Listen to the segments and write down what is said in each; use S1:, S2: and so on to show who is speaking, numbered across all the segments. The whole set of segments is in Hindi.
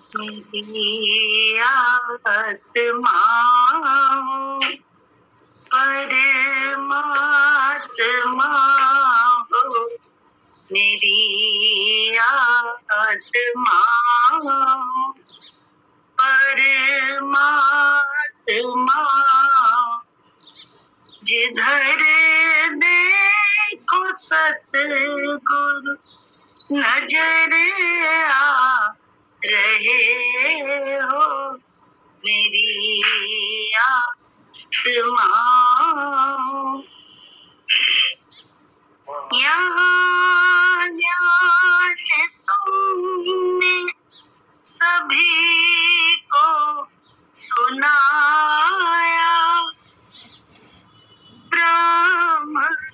S1: मेरी आत्मा परमात्मा हो, मेरी आत्मा परमात्मा, जिधर देखो सतगुरु नजर आ रहे हो, मेरी आत्मा। यहाँ ज्ञान तुमने सभी को सुनाया, ब्रह्म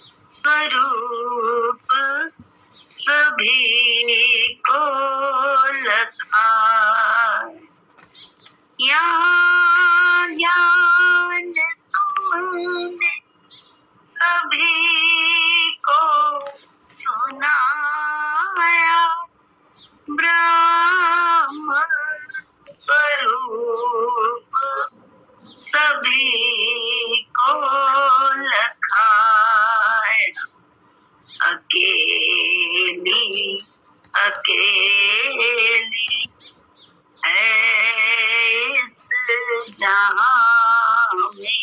S1: स्वरूप सभी को लखा। यहाँ ज्ञान तुमने सभी को सुनाया, ब्रह्म स्वरूप सभी को लखाया। अकेली अकेली है इस जहां में,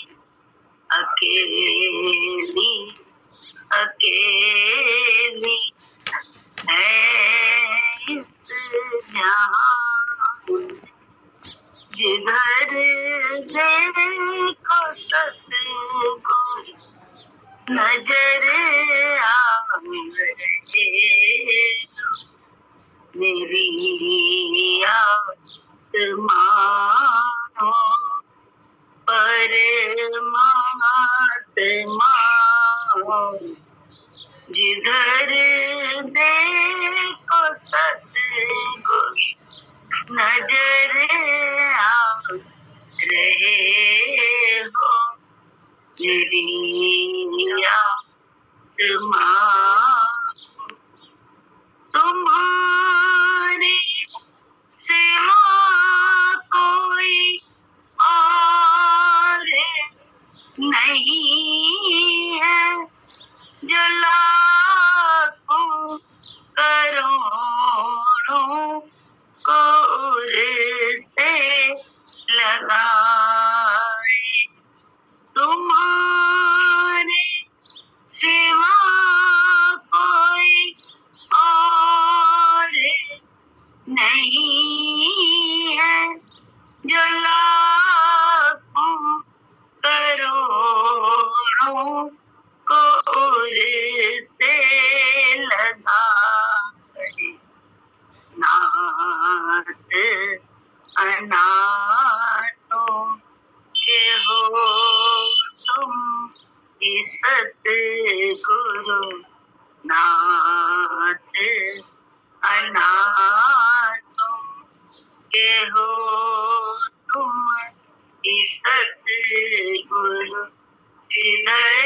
S1: अकेली अकेली है इस जहां, जिधर देखो सतगुरु नजर आ रहे, मेरी आत्मा परमात्मा, जिधर देखो सतगुरु नजर आ रहे हो, मेरी आत्मा। तुम्हारे सिवा कोई और नहीं है, जो लाखों करोड़ों को उर से लगाए। तुम्हारे सिवा कोई और नहीं है, जो लाखों करोड़ों को उर से लगाए। नाथ अनाथों के हो तुम ही सतगुरु, नाथ अनाथों के हो तुम ही सतगुरु, जिधर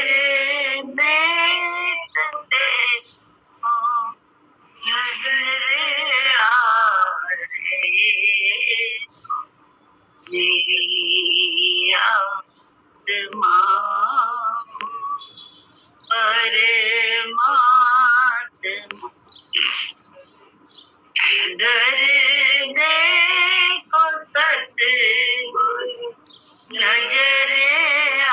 S1: देखते हो नजर आ रहे, मेरी आत्मा परमात्मा, जिधर देखो सतगुरु नजर आ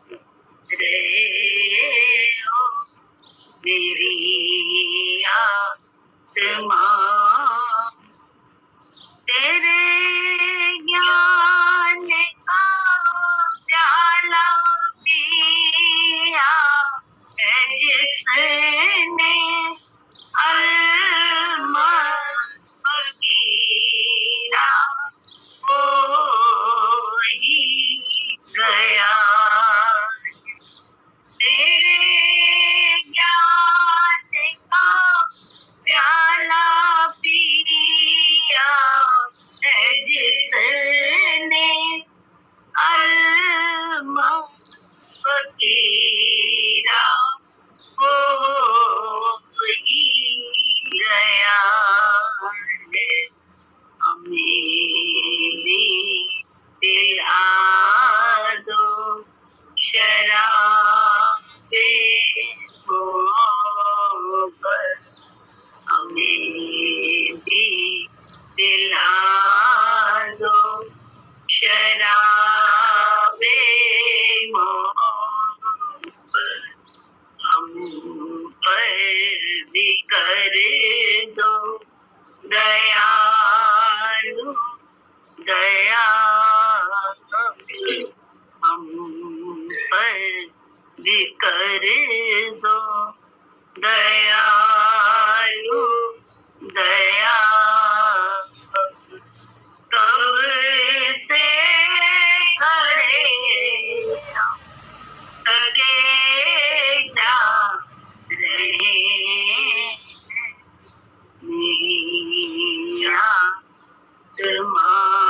S1: रहे हो, मेरी आत्मा। तेरे ज्ञान का प्याला पिया है जिसने, फकीरा वो ही गया। दयालु दया हम पर भी कर दो, दयालु दया कब से खड़े थके जा रहे मेरी आत्मा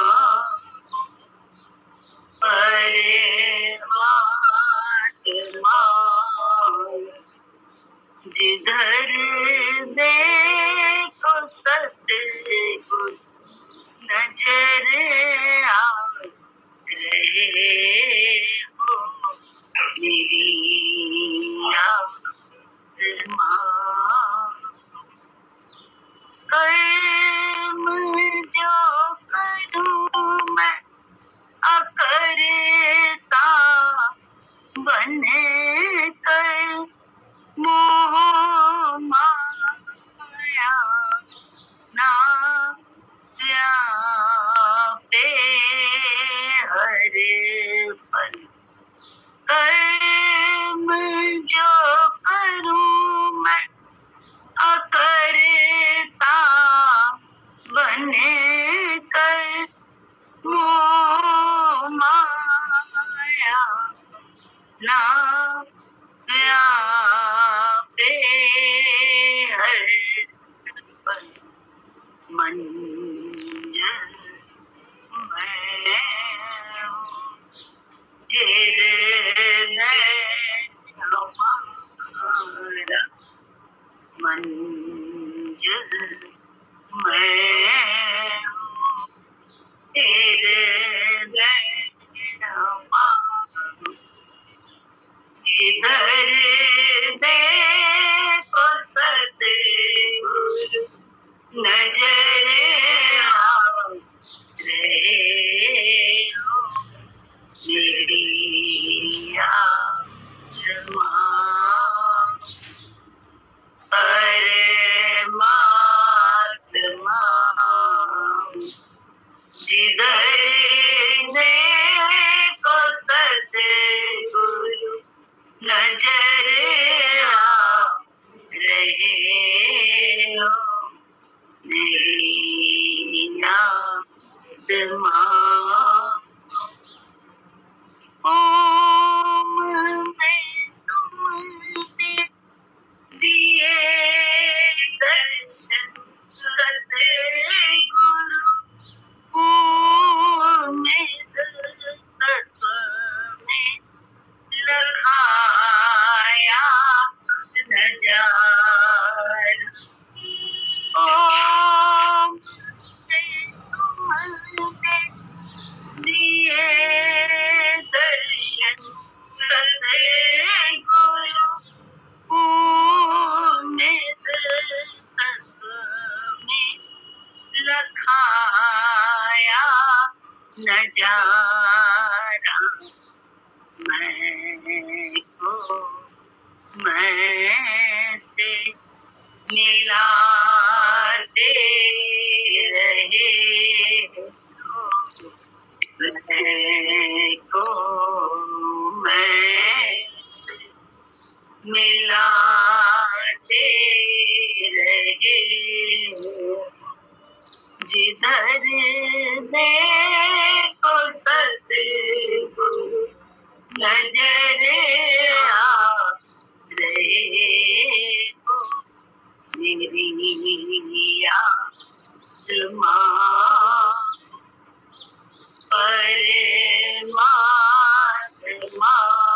S1: परमात्मा जिधर देखो सतगुरु नजर आ रहे हो मेरी आत्मा। कर्म जो करूं मैं अकर्ता बन कर, मोह माया ना व्यापे हर पल। कर्म जो करूं मैं अकर्ता बन कर, मोह माया ना व्यापे हर पल। मंजर मैं हूँ हृदय हमारा, मंजिल मैं हूँ हृदय हमारा, जिधर देखो सतगुरु नजर आ रहे हो मेरी आत्मा परमात्मा जिधर देखो सतगुरु नजर आ रहे हो मेरी आत्मा। ओम में तुमने दिए दर्शन सतगुरु, ओम में तत्व में लखाया नजारा। ओम में तुमने दिए दर्शन सतगुरु, में तत्व में लखाया नजारा। मैं को मैं से मिलाते रहे हो, मैं को मैं से मिलाते रहे हो, जिधर देखो सतगुरु नजर आ रहे हो मेरी आत्मा परमात्मा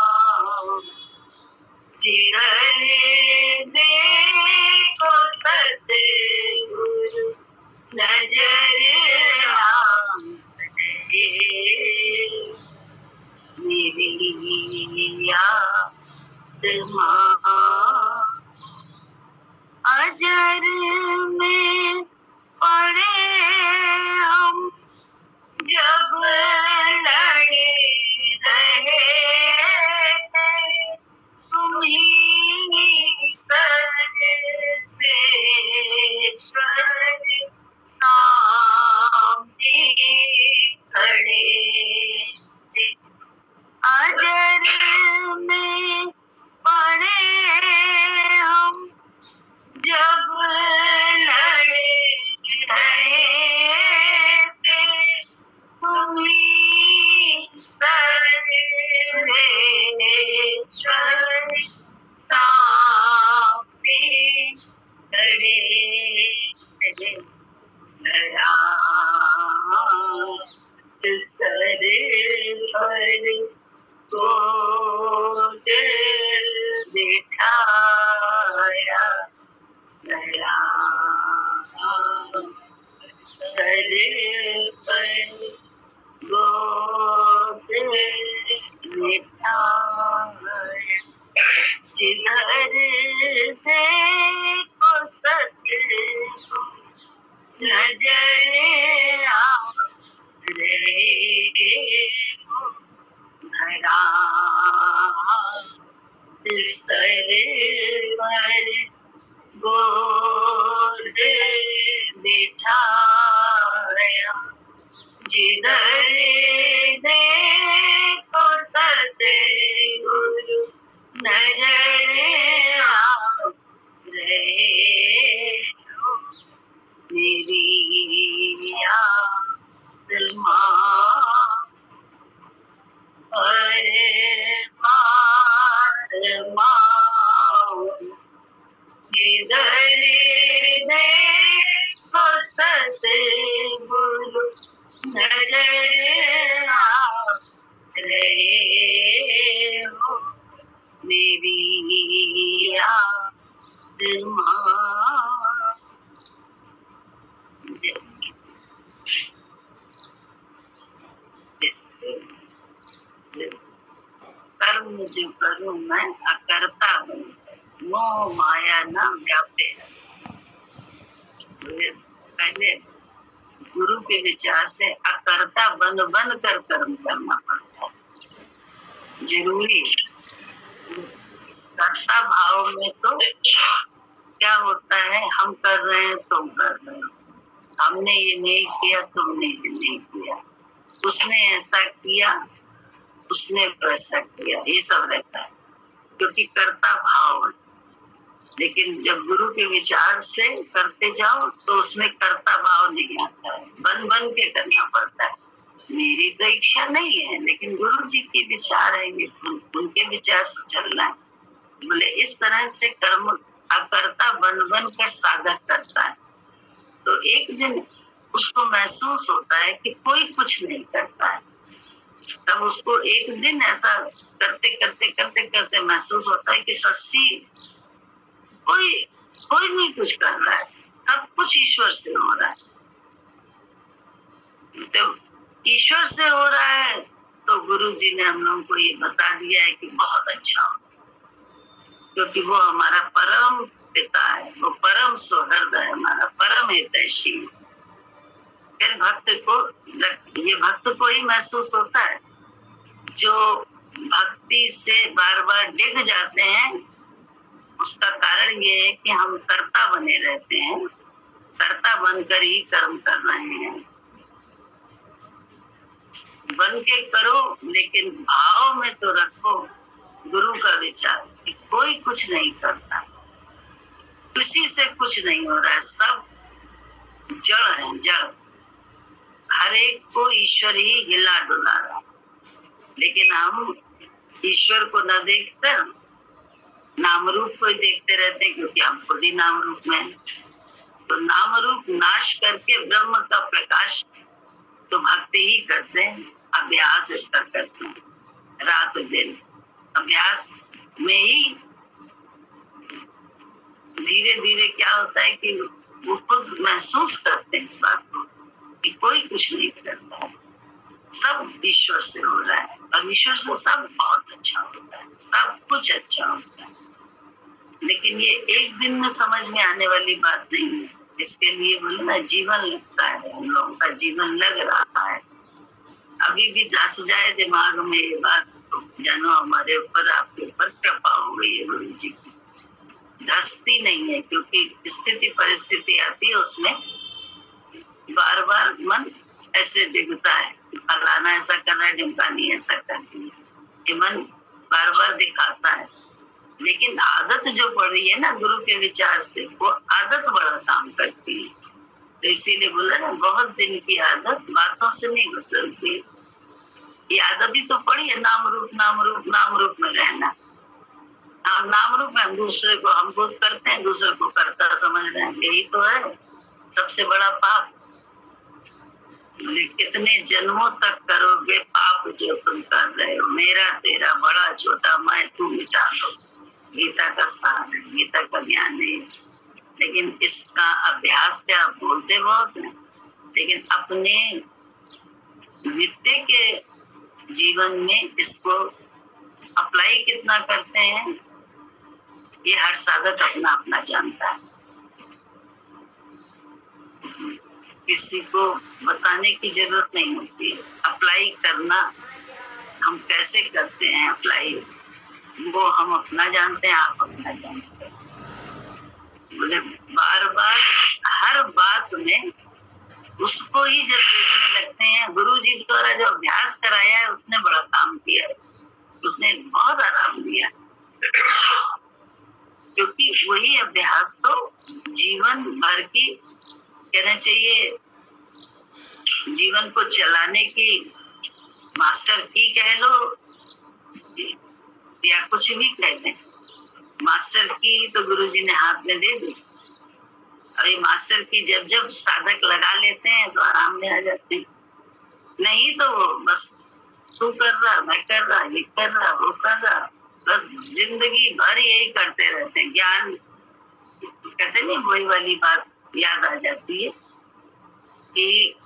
S1: जिधर देखो सतगुरु नजर आ रहे मेरी आत्मा। अजर में पड़े हम जब लड़े रहे, तुम्हीं सर पे सर सर पर गोद बिठाया गया, सर पर गोद बिठाया, जिधर देखो सतगुरु नजर आ रहे हो, धरा सर पर गोद बिठाया, जिधर देखो सतगुरु नजर आ रहे हो, मेरी याद जिधर देखो सतगुरु नजर आ रहे हो, मेरी याद जैसे कर्म जो करूं मैं अकर्ता बनूं, मोह माया न व्यापे। पहले गुरु के विचार से अकर्ता बन बन कर कर्म करना पड़ता है, जरूरी। कर्ता भाव में तो क्या होता है, हम कर रहे हैं तुम कर रहे हो, हमने ये नहीं किया तुमने ये नहीं किया, उसने ऐसा किया उसने वैसा किया, ये सब रहता है क्योंकि कर्ता भाव है। लेकिन जब गुरु के विचार से करते जाओ तो उसमें कर्ता भाव नहीं आता है, बन बन के करना पड़ता है। मेरी तो इच्छा नहीं है, लेकिन गुरु जी के विचार है, उनके विचार से चलना है। बोले इस तरह से कर्म अकर्ता बन बन कर साधक करता है, तो एक दिन उसको महसूस होता है कि कोई कुछ नहीं करता है। तब उसको एक दिन ऐसा करते करते करते करते महसूस होता है कि सच्ची कोई नहीं कुछ कर रहा है, सब कुछ ईश्वर से हो रहा है। जब ईश्वर से हो रहा है तो गुरु जी ने हम लोगों को ये बता दिया है कि बहुत अच्छा हो, क्योंकि वो हमारा परम पिता है, वो परम सुहृद है, हमारा परम हितैषी। फिर भक्त को, ये भक्त को ही महसूस होता है। जो भक्ति से बार बार डिग जाते हैं उसका कारण ये है कि हम कर्ता बने रहते हैं, कर्ता बनकर ही कर्म कर रहे हैं। बन के करो लेकिन भाव में तो रखो गुरु का विचार कि कोई कुछ नहीं करता, किसी से कुछ नहीं हो रहा है, सब जड़ है, जड़। हर एक को ईश्वर ही हिला डुला रहा, लेकिन हम ईश्वर को न देखकर नाम रूप को देखते रहते हैं, क्योंकि हम खुद ही नाम रूप में हैं। तो नाम रूप नाश करके ब्रह्म का प्रकाश तो भक्ति ही करते हैं, अभ्यास इसका करते हैं, रात दिन अभ्यास में ही धीरे धीरे क्या होता है कि वो खुद महसूस करते हैं इस बात को कि कोई कुछ नहीं करता है, सब ईश्वर से हो रहा है, और ईश्वर से सब बहुत अच्छा होता है, सब कुछ अच्छा होता है। लेकिन ये एक दिन में समझ में आने वाली बात नहीं है, इसके लिए बोले ना जीवन लगता है, हम लोगों का जीवन लग रहा है। अभी भी धस जाए दिमाग में ये बात तो जानो हमारे ऊपर, आपके ऊपर कृपा हो गई है गुरु जी की। धसती नहीं है, क्योंकि स्थिति परिस्थिति आती है उसमें बार बार मन ऐसे दिखता है, फलाना ऐसा कर रहा है, ढिमकानी ऐसा करती है, ये मन बार बार दिखाता है। लेकिन आदत जो पड़ रही है ना गुरु के विचार से, वो आदत बड़ा काम करती है। तो इसीलिए बोला ना, बहुत दिन की आदत बातों से नहीं गुजरती। ये आदत ही तो पड़ी है, नाम रूप नाम रूप नाम रूप में रहना। हम नाम रूप में दूसरे को हम खुद करते हैं, दूसरे को करता समझ रहे हैं, यही तो है सबसे बड़ा पाप। कितने जन्मों तक करोगे पाप जो तुम कर रहे हो, मेरा तेरा बड़ा छोटा मैं तू मिटा दो। गीता का सार है, गीता का ज्ञान है। लेकिन इसका अभ्यास क्या, आप बोलते बहुत हैं, लेकिन अपने नित्य के जीवन में इसको अप्लाई कितना करते हैं, ये हर साधक अपना अपना जानता है। किसी को बताने की जरूरत नहीं होती है। अप्लाई करना हम कैसे करते हैं, अप्लाई वो हम अपना जानते हैं, आप अपना जानते हैं। बोले बार बार हर बात में उसको ही जब देखने लगते हैं, गुरु जी द्वारा जो अभ्यास कराया है उसने बड़ा काम किया है, उसने बहुत आराम दिया, क्योंकि वही अभ्यास तो जीवन भर की, कहना चाहिए जीवन को चलाने की मास्टर की कह लो या कुछ भी कह दें, मास्टर की तो गुरुजी ने हाथ में दे दी। और ये मास्टर की जब जब साधक लगा लेते हैं तो आराम में आ जाते हैं। नहीं तो बस तू कर रहा, मैं कर रहा, ये कर रहा, वो कर रहा, बस जिंदगी भर यही करते रहते हैं। ज्ञान कहते नहीं, वही वाली बात याद आ जाती है कि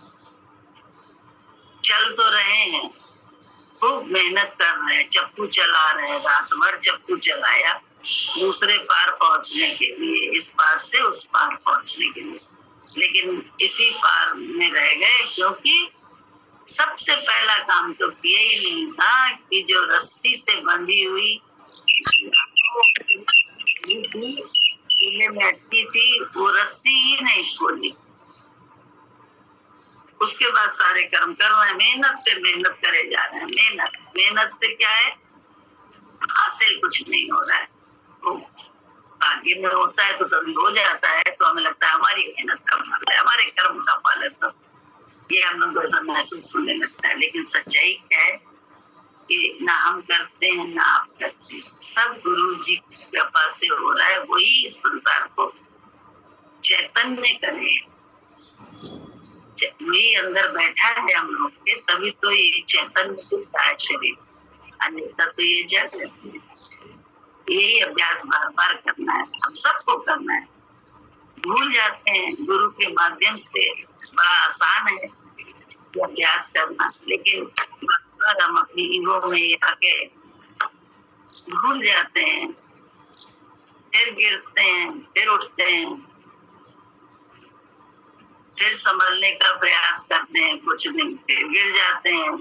S1: चल तो रहे हैं, खूब मेहनत कर रहे हैं, चप्पू चला रहे हैं, रात भर चप्पू चलाया दूसरे पार पहुंचने के लिए, इस पार से उस पार पहुंचने के लिए, लेकिन इसी पार में रह गए, क्योंकि सबसे पहला काम तो किया ही नहीं था कि जो रस्सी से बंधी हुई कीले में अटकी थी वो रस्सी ही नहीं खोली। उसके बाद सारे कर्म कर रहे हैं, मेहनत पे मेहनत करे जा रहे हैं। मेहनत से क्या है, हासिल कुछ नहीं हो रहा है। तो भाग्य में होता है तो कभी हो जाता है, तो हमें लगता है हमारी मेहनत का फल है, हमारे कर्म का फल है सब, ये हम लोग को ऐसा महसूस होने लगता है। लेकिन सच्चाई क्या है कि ना हम करते हैं ना आप करते हैं, सब गुरु जी की कृपा से हो रहा है। वही इस संसार को चैतन्य करे, वही अंदर बैठा है हम लोग के, तभी तो ये चैतन्य दिखता है शरीर, अन्यथा तो ये जड़ रहती है। यही अभ्यास बार बार करना है, हम सबको करना है। भूल जाते हैं, गुरु के माध्यम से बड़ा आसान है अभ्यास करना, लेकिन हम अपनी ईगो में आके भूल जाते हैं, फिर गिरते हैं, फिर उठते हैं, फिर संभलने का प्रयास करते हैं, कुछ दिन फिर गिर जाते हैं।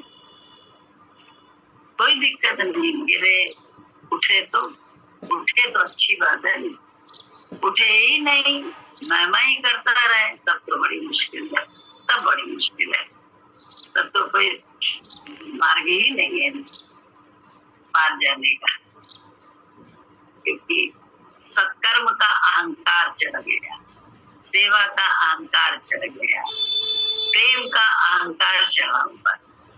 S1: कोई दिक्कत नहीं, गिरे उठे तो अच्छी बात है, उठे ही नहीं मैं ही करता रहे तब तो बड़ी मुश्किल है, तब बड़ी मुश्किल है, तब तो कोई मार्ग ही नहीं है पार जाने का, क्योंकि सत्कर्म का अहंकार चढ़ गया, सेवा का अहंकार चढ़ गया, प्रेम का अहंकार चढ़ा हुआ।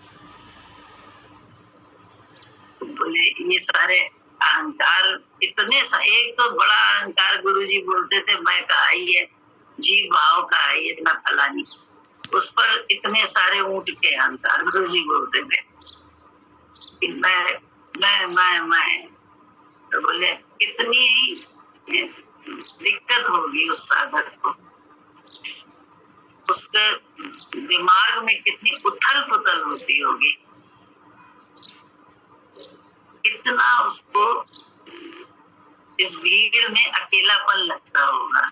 S1: बोले ये सारे अहंकार इतने एक तो बड़ा अहंकार गुरुजी बोलते थे, मैं कहा ही है, जीव भाव का है, इतना फलानी, उस पर इतने सारे ऊंट के अहंकार गुरुजी बोलते थे कि मैं। तो बोले कितनी ही दिक्कत होगी उस साधक को, उसके दिमाग में कितनी उथल पुथल होती होगी, कितना उसको इस भीड़ में अकेलापन लगता होगा।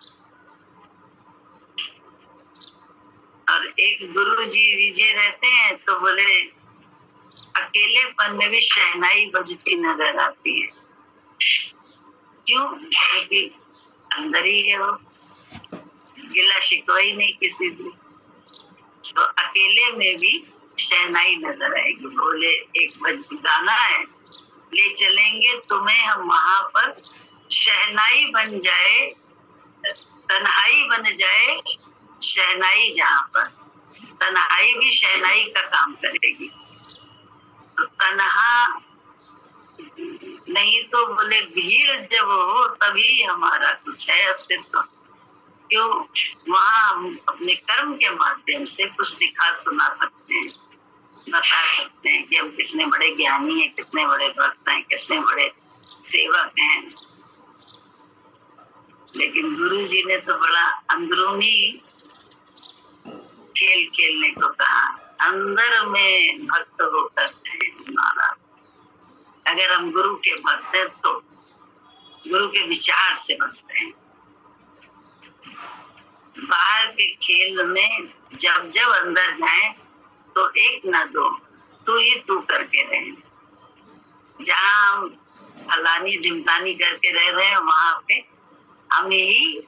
S1: और एक गुरु जी विजय रहते हैं तो बोले अकेलेपन में भी शहनाई बजती नजर आती है। क्यों? क्योंकि अंदर ही है वो, गिला शिकवा ही नहीं किसी से, तो अकेले में भी शहनाई नजर आएगी। बोले एक गाना है, ले चलेंगे तुम्हें हम वहां पर, शहनाई बन जाए, तन्हाई बन जाए शहनाई, जहां पर तन्हाई भी शहनाई का काम करेगी। तो तन्हा नहीं तो बोले भीड़ जब हो तभी हमारा कुछ है अस्तित्व। क्यों वहाँ हम अपने कर्म के माध्यम से कुछ दिखा सुना सकते हैं, बता सकते हैं कि हम कितने बड़े ज्ञानी हैं, कितने बड़े भक्त हैं, कितने बड़े सेवक हैं। लेकिन गुरु जी ने तो बड़ा अंदरूनी खेल खेलने को कहा, अंदर में भक्त होकर हमारा। अगर हम गुरु के भक्त हैं तो गुरु के विचार से बसते हैं। बाहर के खेल में जब जब अंदर जाएं तो एक न दो, तू ही तू करके रहे। जहाँ हम फलानी ढिमकानी करके रह रहे हैं वहां पे हम ही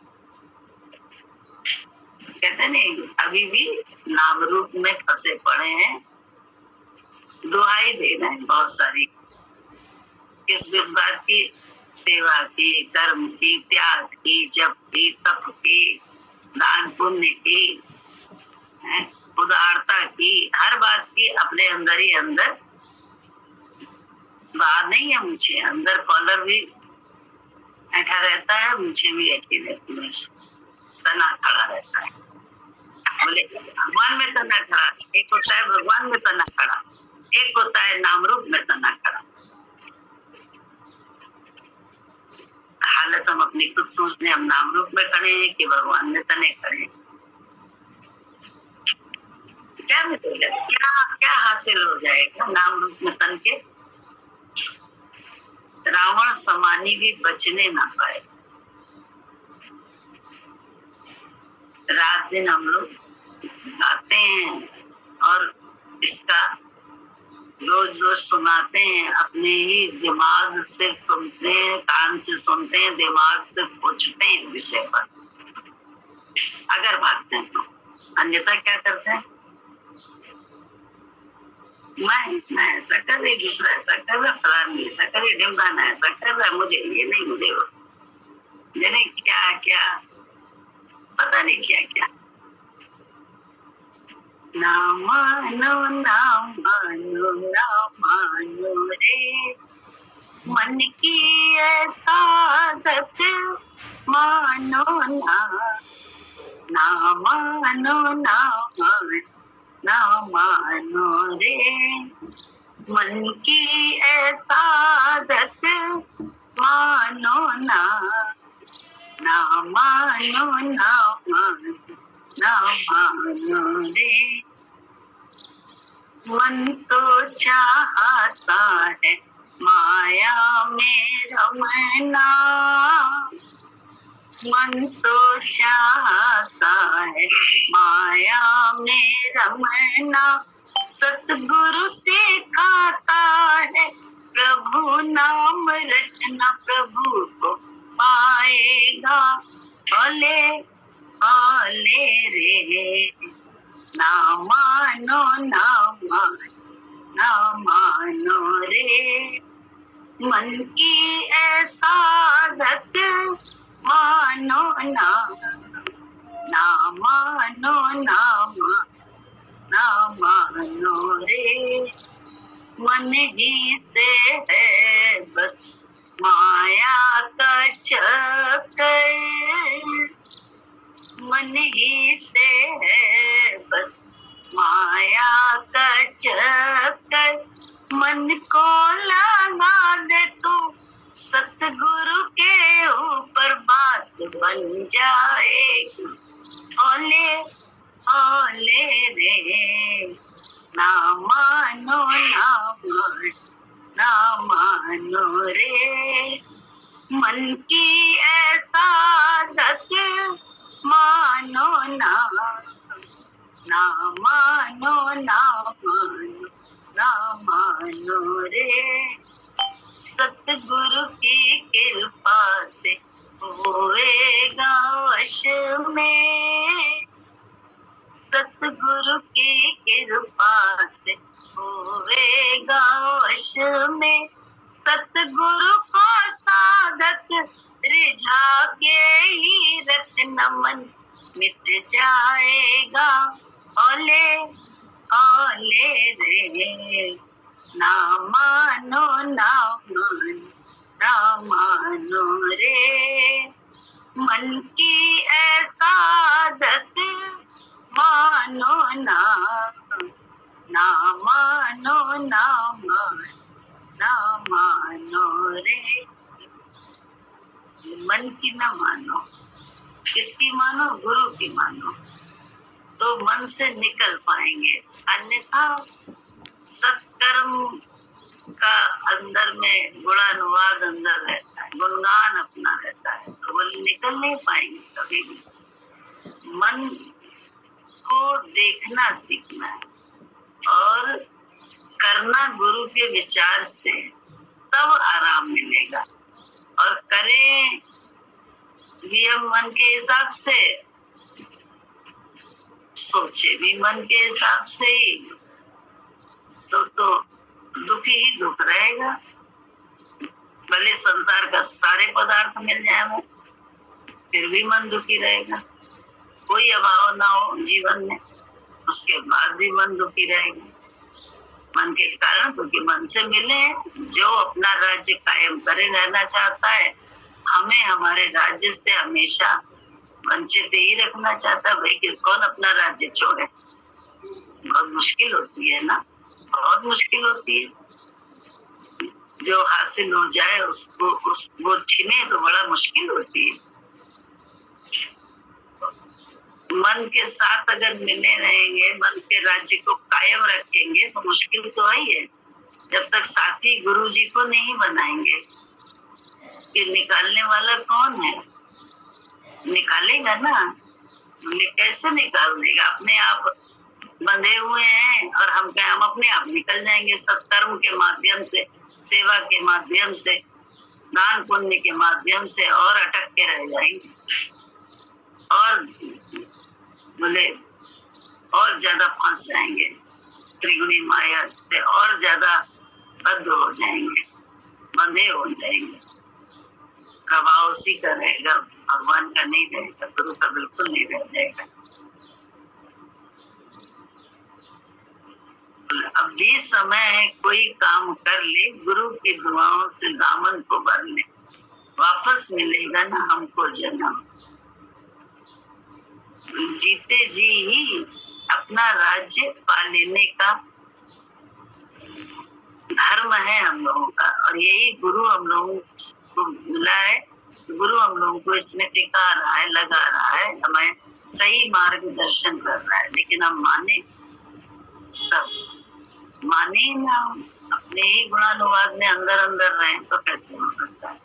S1: कहते नहीं, अभी भी नाम रूप में फंसे पड़े हैं। दुआई दे रहे हैं बहुत सारी, किस बात की, सेवा की, कर्म की, त्याग की, जप की, तप की, दान पुण्य की, उदारता की, हर बात की अपने अंदर ही अंदर। बाहर नहीं है मुझे, अंदर कॉलर भी ऐठा रहता है, मुझे भी ऐठी रहती है, तना खड़ा रहता है। बोले भगवान में तना खड़ा, एक होता है भगवान में तना खड़ा, एक होता है नाम रूप में तना खड़ा। हालत हम अपनी खुद सोचने, हम नाम रूप में खड़े हैं कि भगवान में तने खड़े हैं। क्या मिलेगा, क्या हासिल हो जाएगा नाम रूप में तन के? रावण समानी भी बचने ना पाए। रात दिन हम लोग गाते हैं और इसका रोज रोज सुनाते हैं, अपने ही दिमाग से सुनते हैं, कान से सुनते हैं, दिमाग से सोचते हैं विषय पर। अगर भागते हैं तो अन्यथा क्या करते हैं? मैं ऐसा कर रही, दूसरा ऐसा कर रहा, फलानी ऐसा कर रही, ढिमकाना ऐसा कर रहा, मुझे ये नहीं, मुझे वो नहीं, क्या क्या पता नहीं क्या क्या। ना मानो ना मानो ना मानो रे, मन की ऐसा आदत मानो ना, ना मानो ना मानो ना मानो रे, मन की ऐसा आदत मानो ना, ना मानो ना मानो ना मानो रे। मन तो चाहता है माया में रमना, मन तो चाहता है माया में रमना, सतगुरु से खाता है प्रभु नाम रटना, प्रभु को पाएगा ओले ओले रे। ना मानो ना मानो ना मानो रे, मन की ऐसा आदत मानो ना, ना मानो ना मानो ना मानो रे। मन ही से है बस माया का चक्कर, मन ही से है बस माया का चक्कर, मन को लगा दे तू सतगुरु के ऊपर, बात बन जाएगी ओले ओले रे। ना मानो ना मानो ना मानो रे, मन की ऐसा आदत मानो ना, ना मानो ना मानो ना मानो रे। सतगुरु की कृपा से होएगा वश में, सतगुरु की कृपा से होएगा वश में, सतगुरु को साधक रिझा के ही रत्न मन मिट जाएगा ओले ओले रे। ना मानो ना मानो ना मानो रे, मन की ऐसा आदत मानो ना, ना मानो ना ना मानो रे। मन की ना मानो, किसकी मानो? गुरु की मानो, तो मन से निकल पाएंगे। अन्यथा सत्कर्म का अंदर में गुणानुवाद अंदर रहता है, गुणगान अपना रहता है, तो वो निकल नहीं पाएंगे कभी भी। मन को देखना सीखना है और करना गुरु के विचार से, तब आराम मिलेगा। और करें भी हम मन के हिसाब से, सोचे भी मन के हिसाब से ही, तो दुख ही दुख रहेगा। भले संसार का सारे पदार्थ मिल जाए वो, फिर भी मन दुखी रहेगा। कोई अभाव ना हो जीवन में, उसके बाद भी मन दुखी रहेगा। मन के कारण, क्योंकि मन से मिले। जो अपना राज्य कायम करे रहना चाहता है, हमें हमारे राज्य से हमेशा वंचित ही रखना चाहता है। भाई कि कौन अपना राज्य छोड़े? बहुत मुश्किल होती है ना, बहुत मुश्किल होती है। जो हासिल हो जाए उसको वो छीने तो बड़ा मुश्किल होती है। मन के साथ अगर मिले रहेंगे, मन के राज्य को कायम रखेंगे, तो मुश्किल तो आई है। जब तक साथी गुरु जी को नहीं बनाएंगे, कि निकालने वाला कौन है? निकालेगा ना, कैसे निकाल देगा? अपने आप बंधे हुए हैं और हम क्या, हम अपने आप निकल जाएंगे सत्कर्म के माध्यम से, सेवा के माध्यम से, दान पुण्य के माध्यम से, और अटक के रह जाएंगे और बोले और ज्यादा फंस जाएंगे त्रिगुणी माया से, और ज्यादा बद्ध हो जाएंगे, बंधे हो जाएंगे। प्रभाव उसी का रहेगा, भगवान का नहीं रहेगा, गुरु का बिल्कुल नहीं रह जाएगा। अब भी समय है, कोई काम कर ले, गुरु की दुआओं से दामन को भर ले, वापस मिलेगा ना हमको जन्म। जीते जी ही अपना राज्य पा लेने का धर्म है हम लोगों का, और यही गुरु हम लोगों को मिला है। गुरु हम लोगों को इसमें टिका रहा है, लगा रहा है, हमें सही मार्गदर्शन कर रहा है। लेकिन हम माने तब, माने ना, अपने ही गुणानुवाद में अंदर अंदर रहे तो कैसे हो सकता है?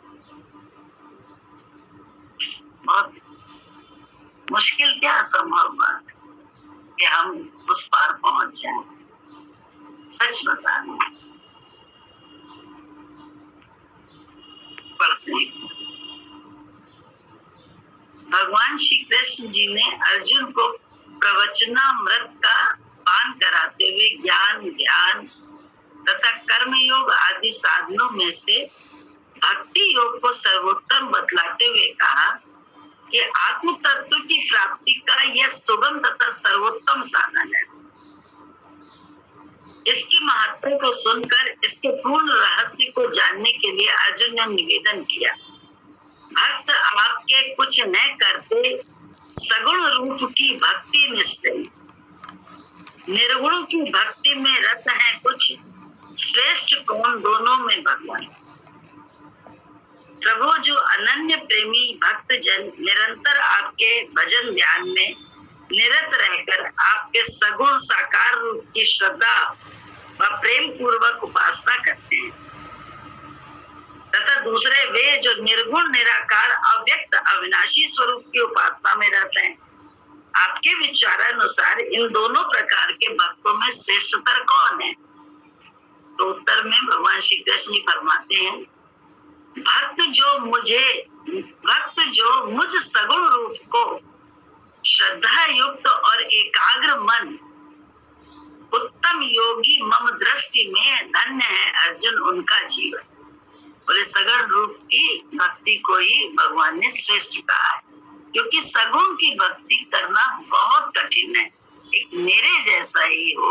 S1: बहुत मुश्किल, क्या असंभव बात है कि हम उस पार पहुंच जाएं। सच बताना पड़ते। भगवान श्री कृष्ण जी ने अर्जुन को प्रवचनामृत का पान कराते हुए ज्ञान तथा कर्म योग आदि साधनों में से भक्ति योग को सर्वोत्तम बतलाते हुए कहा कि आत्म तत्व की प्राप्ति का यह सुगम तथा सर्वोत्तम साधन है। इसकी महत्व को सुनकर इसके पूर्ण रहस्य को जानने के लिए अर्जुन ने निवेदन किया, भक्त आपके कुछ न करते सगुण रूप की भक्ति निश्चय, निर्गुण की भक्ति में रत है कुछ, श्रेष्ठ कौन दोनों में भगवान। प्रभु जो अनन्य प्रेमी भक्त जन निरंतर आपके भजन ध्यान में निरत रहकर आपके सगुण साकार रूप की श्रद्धा व प्रेम पूर्वक उपासना करते हैं, तथा दूसरे वे जो निर्गुण निराकार अव्यक्त अविनाशी स्वरूप की उपासना में रहते हैं, आपके विचारानुसार इन दोनों प्रकार के भक्तों में श्रेष्ठतर कौन है? तो उत्तर में भगवान श्री कृष्ण फरमाते हैं, भक्त जो मुझ सगुण रूप को श्रद्धा युक्त और एकाग्र मन उत्तम योगी मम दृष्टि में धन्य है अर्जुन उनका जीवन। बोले सगुण रूप की भक्ति को ही भगवान ने श्रेष्ठ कहा है, क्योंकि सगुण की भक्ति करना बहुत कठिन है। एक मेरे जैसा ही हो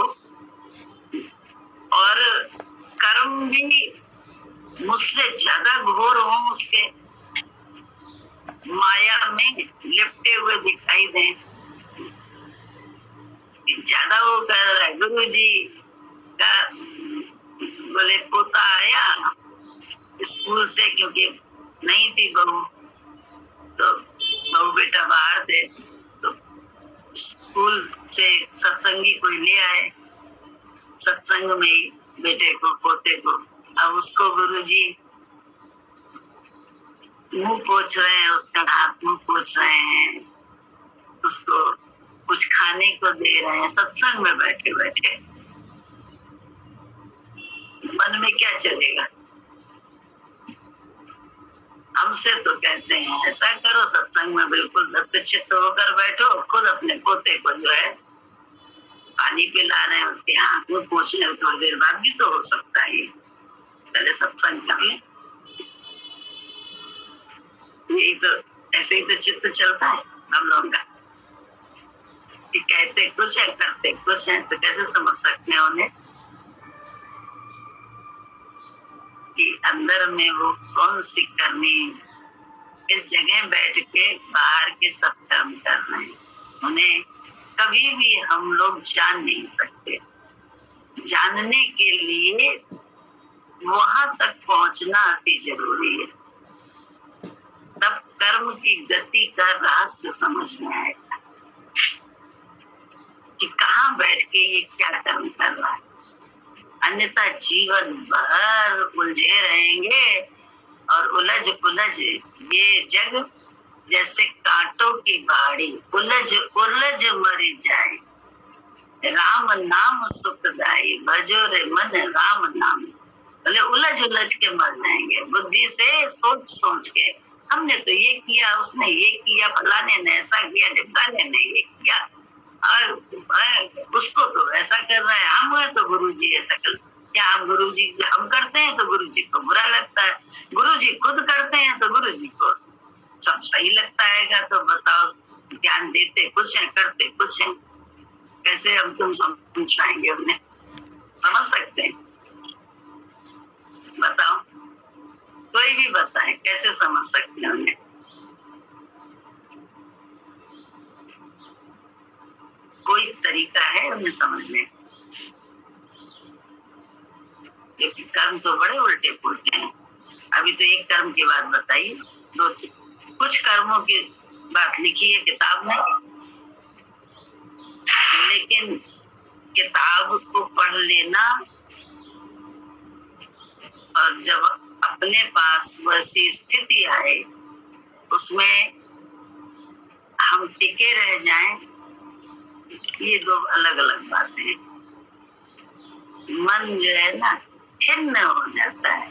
S1: और कर्म भी मुझसे ज्यादा घोर हो उसके, माया में लिपटे हुए दिखाई दें। ज्यादा वो कर रहा है। गुरु जी का बोले पोता आया स्कूल से, क्योंकि नहीं थी बहू, तो बहू बेटा बाहर थे, तो स्कूल से सत्संगी कोई ले आए, सत्संग में ही बेटे को, पोते को। अब उसको गुरुजी मुंह पोंछ रहे हैं, उसका हाथ मुंह पोंछ रहे हैं, उसको कुछ खाने को दे रहे हैं, सत्संग में बैठे बैठे। मन में क्या चलेगा? हमसे तो कहते हैं ऐसा करो, सत्संग में बिल्कुल दत्तचित्त होकर बैठो, खुद अपने पोते को जो है पानी पिला रहे हैं, उसके हाथ में पहुंचने में थोड़ी देर बाद भी तो हो सकता है, पहले सत्संग कर ले। यही तो, ऐसे ही तो चित्त चलता है हम लोगों का, कि कहते कुछ है करते कुछ है, तो कैसे समझ सकते हैं उन्हें कि अंदर में वो कौन सी करनी, इस जगह बैठ के बाहर के सब कर्म कर रहे हैं, उन्हें कभी भी हम लोग जान नहीं सकते। जानने के लिए वहां तक पहुंचना अति जरूरी है, तब कर्म की गति का रहस्य समझ में आएगा कि कहाँ बैठ के ये क्या कर्म कर रहा है। अन्यथा जीवन भर उलझे रहेंगे, और उलझ उलझ ये जग जैसे कांटों की बाड़ी, उलझ उलझ मर जाए। राम नाम सुखदाई, भजो रे मन राम नाम। बोले उलझ उलझ के मर जाएंगे, बुद्धि से सोच सोच के, हमने तो ये किया, उसने ये किया, फलाने ने ऐसा किया, ढिमकाने ने ये किया, और उसको तो ऐसा कर रहे हैं, हम है तो गुरुजी ऐसा कर, क्या हम गुरुजी हम करते हैं तो गुरुजी को बुरा लगता है, गुरुजी खुद करते हैं तो गुरुजी को सब सही लगता है। तो बताओ, ज्ञान देते कुछ है करते कुछ है, कैसे हम तुम समझ पाएंगे उन्हें? समझ सकते हैं? बताओ, कोई भी बताए कैसे समझ सकते हैं उन्हें? कोई तरीका है उन्हें समझने? क्योंकि कर्म तो बड़े उल्टे पुल्टे हैं। अभी तो एक कर्म की बात बताइए, दो कुछ कर्मों की बात लिखी है किताब में, लेकिन किताब को पढ़ लेना और जब अपने पास वैसी स्थिति आए उसमें हम टिके रह जाएं, ये दो अलग अलग बातें हैं। मन जो है ना खिन्न हो जाता है,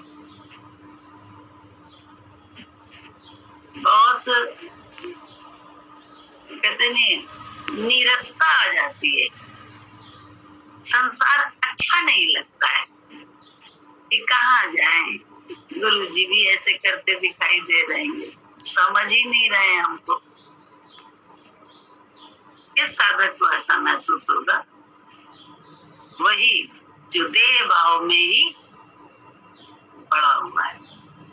S1: बहुत कहते नहीं, नीरसता आ जाती है, संसार अच्छा नहीं लगता है कि कहाँ जाएं। गुरु जी भी ऐसे करते दिखाई दे रहे हैं, समझ ही नहीं रहे हमको। किस साधक को ऐसा महसूस होगा? वही जो देह भाव में ही पड़ा हुआ है।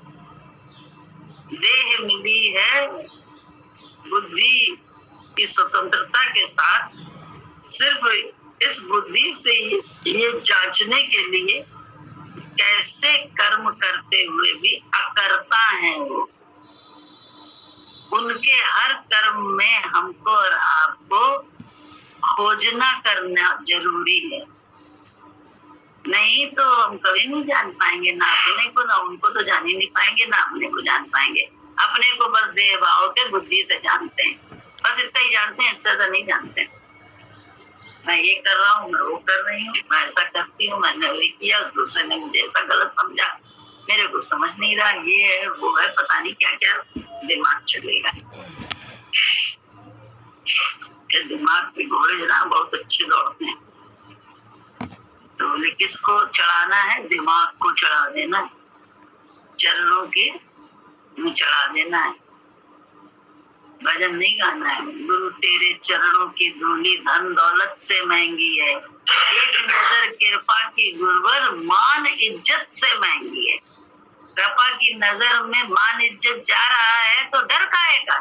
S1: देह मिली है बुद्धि की स्वतंत्रता के साथ, सिर्फ इस बुद्धि से ये जांचने के लिए कैसे कर्म करते हुए भी अकर्ता है वो। उनके हर कर्म में हमको और आपको खोजना करना जरूरी है, नहीं तो हम कभी नहीं जान पाएंगे, ना अपने को ना उनको तो जान ही नहीं पाएंगे, ना अपने को जान पाएंगे। अपने को बस देह भाव के बुद्धि से जानते हैं, बस इतना ही जानते हैं, इससे ज्यादा नहीं जानते। मैं ये कर रहा हूँ, मैं वो कर रही हूँ, मैं ऐसा करती हूँ, मैंने ये किया, दूसरे ने मुझे ऐसा गलत समझा, मेरे को समझ नहीं रहा, ये है वो है, पता नहीं क्या क्या दिमाग चलेगा। दिमाग के घोड़े ना बहुत अच्छे दौड़ते हैं, तो बोले किसको चढ़ाना है? दिमाग को चढ़ा देना, चरणों के में चढ़ा देना है, भजन नहीं गाना है। गुरु तेरे चरणों की धूली धन दौलत से महंगी है, एक नजर कृपा की गुरुवर मान इज्जत से महंगी है। कृपा की नजर में मान इज्जत जा रहा है तो डर काहे का?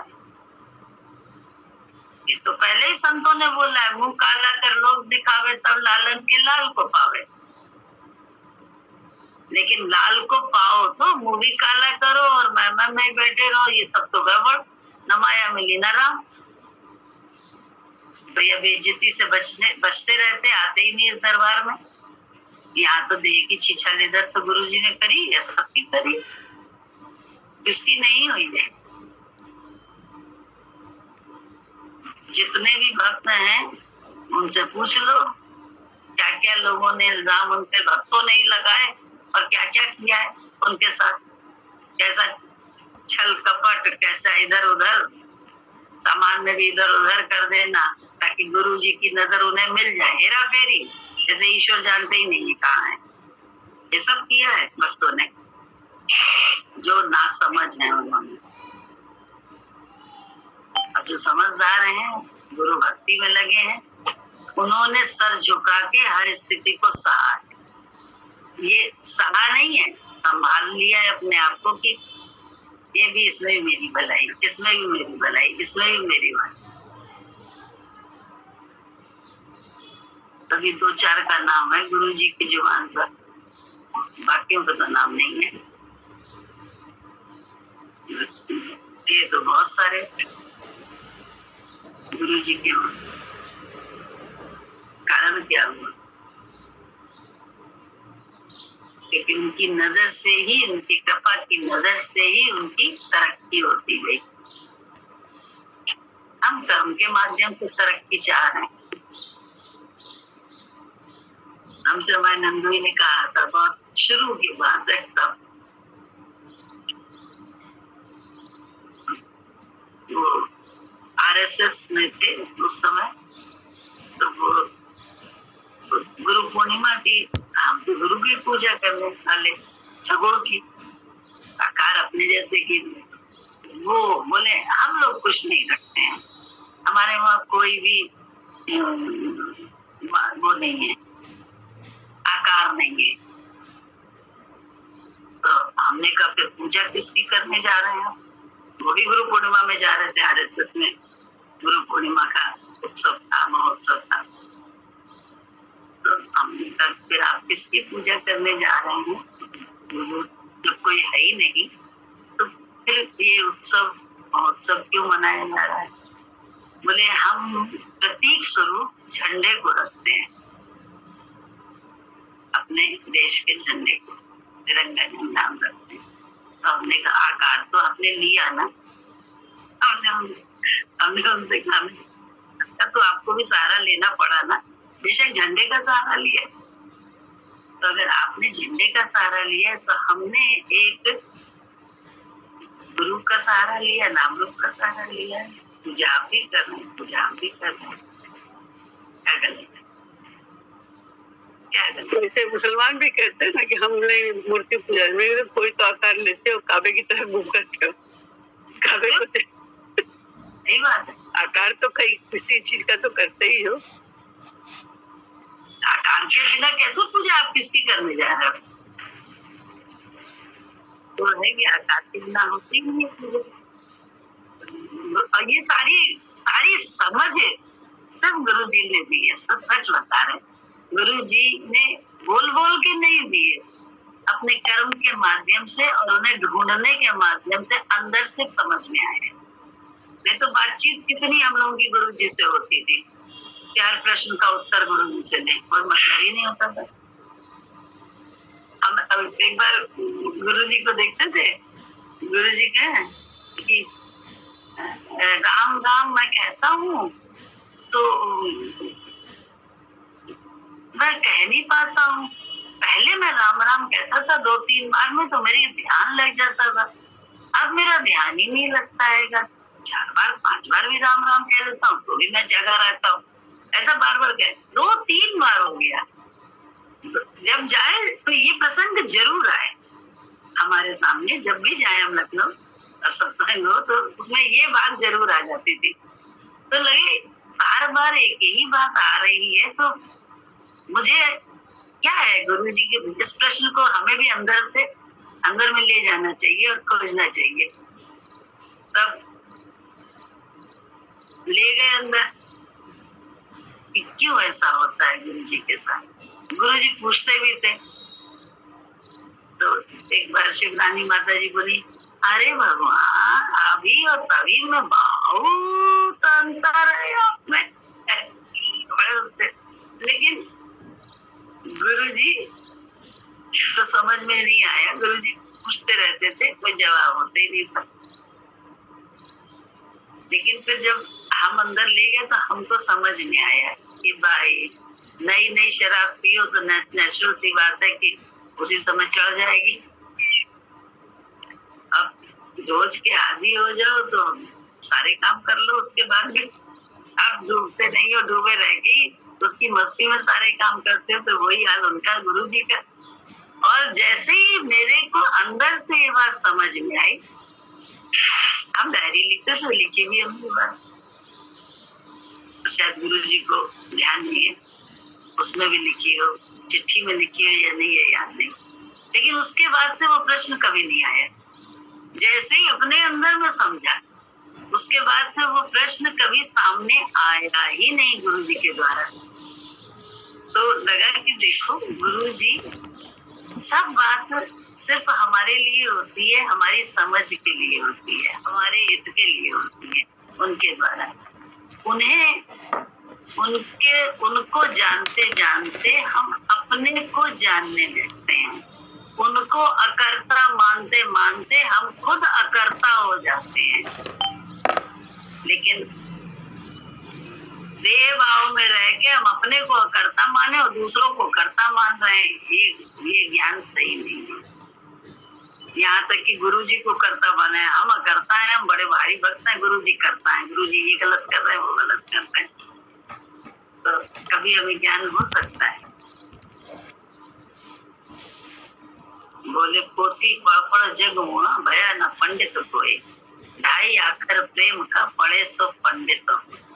S1: ये तो पहले ही संतों ने बोला है, मुंह काला कर लोग दिखावे तब लालन के लाल को पावे। लेकिन लाल को पाओ तो मुंह भी काला करो और महिमा में बैठे रहो, ये तब तो गड़बड़। न माया मिली न राम। भैया बेइज्जती से बचते रहते, आते ही नहीं इस दरबार में। यहाँ तो देह की छिछल इधर तो गुरु जी ने करी या सबकी करी, किसकी नहीं हुई है। जितने भी भक्त हैं उनसे पूछ लो क्या क्या लोगों ने इल्जाम उन पे भक्तों ने ही लगाए और क्या क्या किया है उनके साथ, कैसा छल कपट, कैसा इधर उधर सामान में भी इधर उधर कर देना ताकि गुरु जी की नजर उन्हें मिल जाए, हेरा फेरी, जैसे ईश्वर जानते ही नहीं कहाँ है। ये सब किया है भक्तों ने, जो ना समझ है उन्होंने। अब जो समझदार हैं, गुरु भक्ति में लगे हैं, उन्होंने सर झुका के हर स्थिति को सहा। ये सहा नहीं है, संभाल लिया है अपने आप को कि ये भी, इसमें भी मेरी भलाई, इसमें भी मेरी भलाई, इसमें भी मेरी भलाई। तभी दो चार का नाम है गुरु जी की जुबान पर, बाकियों का तो नाम नहीं है। ये तो बहुत सारे गुरु जी के कारण क्या हुआ, लेकिन उनकी नजर से ही, उनकी कृपा की नजर से ही उनकी तरक्की होती गई। हम कर्म के माध्यम से तरक्की चाह रहे हैं। हमसे हमारे नंदोई ने कहा था, बहुत शुरू की बात है, तब वो आरएसएस में थे उस समय, तो वो गुरु पूर्णिमा थी, हम तो गुरु की पूजा करने वाले, सगोड़ की आकार अपने जैसे की। वो बोले हम लोग कुछ नहीं रखते हैं, हमारे वहाँ कोई भी वो नहीं है, आकार नहीं है। तो हमने कहा फिर पूजा किसकी करने जा रहे हैं? वो भी गुरु पूर्णिमा में जा रहे थे, आरएसएस में गुरु पूर्णिमा का उत्सव था, महोत्सव था। तो हमने कहा फिर आप किसकी पूजा करने जा रहे हैं? जब कोई है ही नहीं तो फिर ये उत्सव महोत्सव क्यों मनाया जा रहा है? बोले हम प्रतीक स्वरूप झंडे को रखते हैं, अपने देश के झंडे को, तिरंगा झंडा हम रखते हैं। तो हमने कहा आकार तो आपने लिया ना, हमने उनसे कहा तो आपको भी सहारा लेना पड़ा ना, बेशक झंडे का सहारा लिया। तो अगर आपने झंडे का सहारा लिया तो हमने एक गुरु का सहारा लिया, नाम रूप का सहारा लिया। पूजा आप भी कर रहे हैं, पूजा आप भी कर रहे हैं, क्या गलत है? क्या गलत?
S2: तो इसे मुसलमान भी कहते हैं ना कि हमने मूर्ति पूजा में कोई तो आकार लेते हो, काबे की तरह मुंह करते हो, काबे को
S1: सही बात है।
S2: आकार तो कई किसी चीज का तो करते ही हो।
S1: आकार के बिना कैसे पूजा आप किसकी करने जा रहे हो? तो है कि आकार के बिना होती नहीं है पूजा। और ये सारी समझ सब गुरु जी ने दी है, सब सच बता रहे। गुरु जी ने बोल बोल के नहीं दिए, अपने कर्म के माध्यम से और उन्हें ढूंढने के माध्यम से अंदर से समझ में आए। नहीं तो बातचीत कितनी हम लोगों की गुरु जी से होती थी, हर प्रश्न का उत्तर गुरु जी से दे, कोई मतलब ही नहीं होता था। हम एक बार गुरु जी को देखते थे, गुरु जी कहे कि राम राम मैं कहता हूँ तो मैं कह नहीं पाता हूँ। पहले मैं राम राम कहता था 2-3 बार में तो मेरी ध्यान लग जाता था, अब मेरा ध्यान ही नहीं लगता है। 4 बार 5 बार भी राम राम कह लेता हूँ तो भी मैं जगा रहता हूँ। ऐसा बार बार कह 2-3 बार हो गया। जब जाए तो ये प्रसंग जरूर आए हमारे सामने, जब भी जाए हम लखनऊ अब सत्संग हो तो उसमें ये बात जरूर आ जाती थी। तो लगे बार बार एक ही बात आ रही है, तो मुझे क्या है गुरु जी के इस प्रश्न को हमें भी अंदर से अंदर में ले जाना चाहिए और खोजना चाहिए। तब ले गए अंदर कि क्यों ऐसा होता है गुरु जी के साथ। गुरु जी पूछते भी थे। तो एक बार शिवरानी माता जी बोली, अरे भगवान अभी और तभी में बहुत अंतर है आप में। लेकिन गुरु जी तो समझ में नहीं आया। गुरु जी पूछते रहते थे, कोई जवाब होता ही नहीं था। लेकिन फिर जब हम अंदर ले गए तो हमको समझ में आया कि भाई नई नई शराब पियो तो नेचुरल सी बात है कि उसी समय चढ़ जाएगी। अब रोज के आदी हो जाओ तो सारे काम कर लो, उसके बाद भी आप डूबते नहीं हो, डूबे रह गई उसकी मस्ती में सारे काम करते हो। तो वही हाल उनका, गुरु जी का। और जैसे ही मेरे को अंदर से ये बात समझ में आई, हम डायरी लिखते थे, लिखी भी हमने बात, शायद गुरु जी को ध्यान नहीं है, उसमें भी लिखी हो, चिट्ठी में लिखी हो या नहीं है याद नहीं। लेकिन उसके बाद से वो प्रश्न कभी नहीं आया। जैसे ही अपने अंदर में समझा, उसके बाद से वो प्रश्न कभी सामने आया ही नहीं गुरु जी के द्वारा। तो लगा कि देखो गुरु जी सब बात सिर्फ हमारे लिए होती है, हमारी समझ के लिए होती है, हमारे हित के लिए होती है। उनके द्वारा उनको जानते जानते हम अपने को जानने लगते हैं। उनको अकर्ता मानते मानते हम खुद अकर्ता हो जाते हैं। लेकिन देह भाव में रह के हम अपने को अकर्ता माने और दूसरों को कर्ता मान रहे हैं। ये ज्ञान सही नहीं है। यहाँ तक कि गुरु जी को कर्ता माने हैं, हम अकर्ता हैं, हम बड़े भारी भक्त हैं, गुरु जी कर्ता हैं। गुरु जी ये गलत कर रहे हैं, वो गलत कर रहे हैं। तो कभी हमें ज्ञान हो सकता है। बोले पोथी पापड़ जग हुआ भया न पंडित कोई, ढाई आखर प्रेम का पढ़े सो पंडित।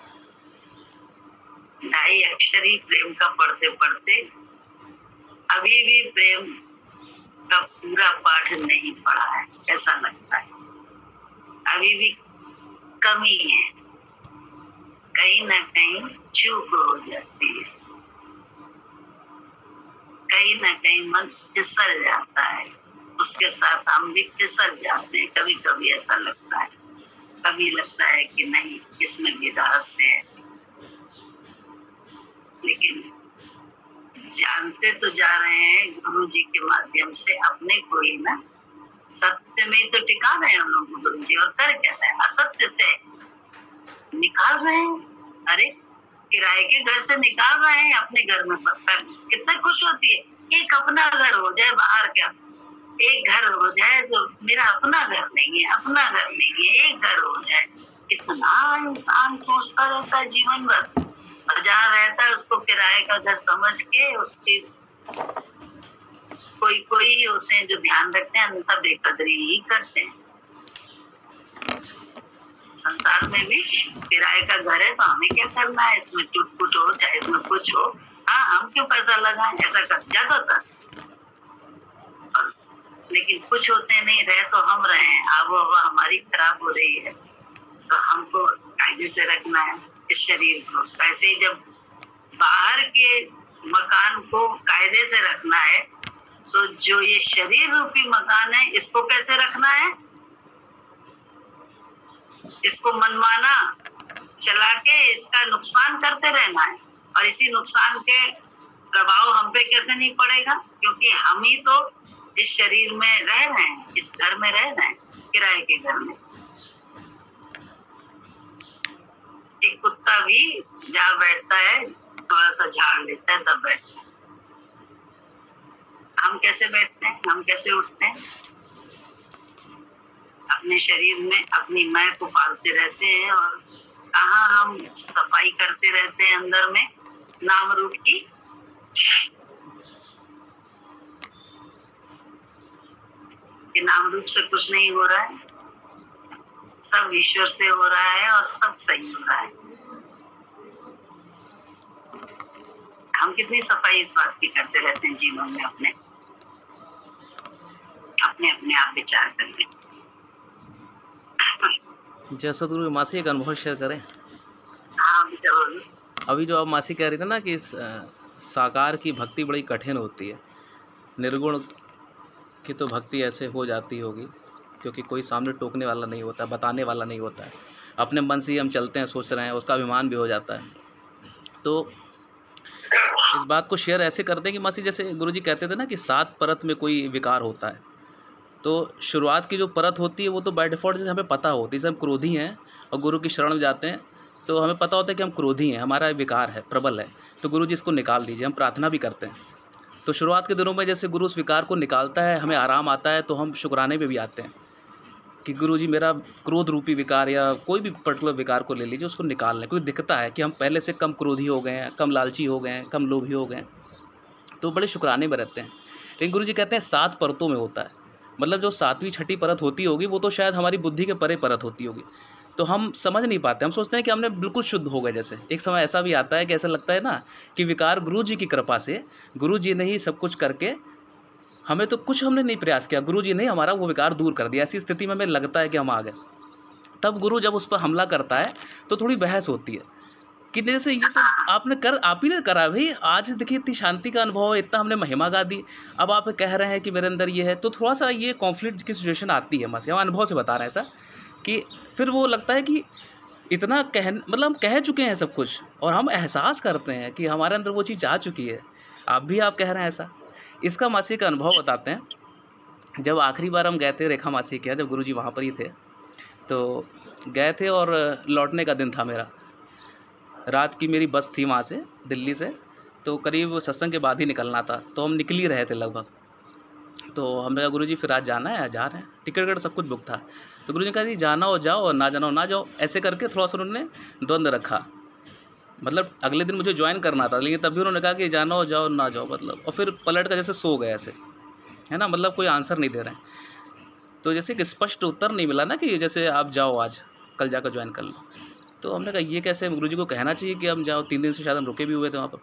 S1: ढाई अक्षर ही प्रेम का पढ़ते पढ़ते अभी भी प्रेम का पूरा पाठ नहीं पढ़ा है, ऐसा लगता है। अभी भी कमी है, कहीं ना कहीं चूक हो जाती है, कहीं ना कहीं मन फिसल जाता है। उसके साथ हम भी फिसल जाते हैं। कभी कभी ऐसा लगता है, कभी लगता है कि नहीं, इसमें भी रहस्य है। लेकिन जानते तो जा रहे हैं गुरु जी के माध्यम से अपने को ही ना, सत्य में तो टिका रहे हैं हम लोग गुरु जी। और कर क्या है, असत्य से निकाल रहे हैं। अरे किराए के घर से निकाल रहे हैं अपने घर में। पत्थर कितना खुश होती है, एक अपना घर हो जाए, बाहर क्या, एक घर हो जाए जो मेरा अपना घर नहीं है, अपना घर नहीं है, एक घर हो जाए। इतना इंसान सोचता रहता है जीवन भर, और जहाँ रहता है उसको किराए का घर समझ के उसकी कोई होते हैं जो ध्यान रखते हैं, अन्यथा बेकदरी ही करते हैं। संसार में भी किराए का घर है तो हमें क्या करना है, इसमें टूट-फूट हो चाहे इसमें कुछ हो, हाँ हम क्यों पैसा लगाएं, ऐसा कर जाता था। लेकिन कुछ होते नहीं, रहे तो हम रहे हैं, आबोहवा हमारी खराब हो रही है, तो हमको कायदे से रखना है इस शरीर को। ऐसे ही जब बाहर के मकान को कायदे से रखना है, तो जो ये शरीर रूपी मकान है इसको कैसे रखना है, इसको मनमाना चला के इसका नुकसान करते रहना है। और इसी नुकसान के प्रभाव हम पे कैसे नहीं पड़ेगा, क्योंकि हम ही तो इस शरीर में रह रहे हैं, इस घर में रह रहे हैं, किराए के घर में। एक कुत्ता भी जहाँ बैठता है थोड़ा सा झाड़ लेता है तब बैठता है। हम कैसे बैठते हैं, हम कैसे उठते हैं, अपने शरीर में अपनी मैं को पालते रहते हैं। और कहाँ हम सफाई करते रहते हैं अंदर में नाम रूप की। कि नाम रूप से कुछ नहीं हो रहा है, सब ईश्वर से हो रहा है और सब सही हो रहा है। हम कितनी सफाई इस बात की करते रहते हैं जीवन में अपने। अपने अपने आप विचार कर लें।
S3: जैसा तो मासी एक अनुभव शेयर करें।
S1: हाँ बेटा बोलो।
S3: अभी जो आप मासी कह रही थी ना कि साकार की भक्ति बड़ी कठिन होती है, निर्गुण की तो भक्ति ऐसे हो जाती होगी क्योंकि कोई सामने टोकने वाला नहीं होता, बताने वाला नहीं होता है, अपने मन से ही हम चलते हैं, सोच रहे हैं, उसका अभिमान भी हो जाता है। तो इस बात को शेयर ऐसे करते हैं कि मासी जैसे गुरुजी कहते थे ना कि 7 परत में कोई विकार होता है। तो शुरुआत की जो परत होती है वो तो बाय डिफ़ॉल्ट जैसे हमें पता होती है, जैसे हम क्रोधी हैं और गुरु की शरण में जाते हैं तो हमें पता होता है कि हम क्रोधी हैं, हमारा विकार है, प्रबल है, तो गुरु जी इसको निकाल दीजिए। हम प्रार्थना भी करते हैं। तो शुरुआत के दिनों में जैसे गुरु उस विकार को निकालता है, हमें आराम आता है, तो हम शुक्राने पे भी आते हैं कि गुरु जी मेरा क्रोध रूपी विकार या कोई भी पर्टिकुलर विकार को ले लीजिए, उसको निकाल लें। क्योंकि दिखता है कि हम पहले से कम क्रोधी हो गए हैं, कम लालची हो गए हैं, कम लोभी हो गए हैं, तो बड़े शुक्राने में रहते हैं। लेकिन गुरु जी कहते हैं 7 परतों में होता है, मतलब जो 7वीं 6ठी परत होती होगी वो तो शायद हमारी बुद्धि के परे परत होती होगी, तो हम समझ नहीं पाते। हम सोचते हैं कि हमने बिल्कुल शुद्ध हो गए। जैसे एक समय ऐसा भी आता है कि ऐसा लगता है ना कि विकार गुरु जी की कृपा से, गुरु जी ने ही सब कुछ करके, हमें तो कुछ हमने नहीं प्रयास किया, गुरु जी ने हमारा वो विकार दूर कर दिया। ऐसी स्थिति में हमें लगता है कि हम आ गए। तब गुरु जब उस पर हमला करता है तो थोड़ी बहस होती है कि जैसे ये तो आप ही ने करा भाई, आज देखिए इतनी शांति का अनुभव है, इतना हमने महिमा गा दी, अब आप कह रहे हैं कि मेरे अंदर ये है। तो थोड़ा सा ये कॉन्फ्लिक्ट की सिचुएशन आती है। हम अनुभव से बता रहे हैं ऐसा कि फिर वो लगता है कि इतना मतलब हम कह चुके हैं सब कुछ और हम एहसास करते हैं कि हमारे अंदर वो चीज़ आ चुकी है, आप कह रहे हैं ऐसा। इसका मासी का अनुभव बताते हैं। जब आखिरी बार हम गए थे रेखा मासी के यहाँ, जब गुरुजी वहाँ पर ही थे, तो गए थे और लौटने का दिन था मेरा। रात की मेरी बस थी वहाँ से, दिल्ली से, तो करीब सत्संग के बाद ही निकलना था, तो हम निकल ही रहे थे लगभग। तो हमने कहा गुरुजी फिर आज जाना है, जा रहे हैं, टिकट सब कुछ बुक था। तो गुरुजी ने कहा जी जाना हो जाओ और ना जाना हो ना जाओ। ऐसे करके थोड़ा सा उन्होंने द्वंद्व रखा। मतलब अगले दिन मुझे ज्वाइन करना था, लेकिन तब भी उन्होंने कहा कि जाना हो जाओ ना जाओ, मतलब। और फिर पलट कर जैसे सो गए ऐसे, है ना, मतलब कोई आंसर नहीं दे रहे हैं। तो जैसे एक स्पष्ट उत्तर नहीं मिला ना कि जैसे आप जाओ आज, कल जाकर ज्वाइन कर लो। तो हमने कहा ये कैसे, गुरुजी को कहना चाहिए कि हम जाओ। 3 दिन से शायद हम रुके भी हुए थे वहाँ पर।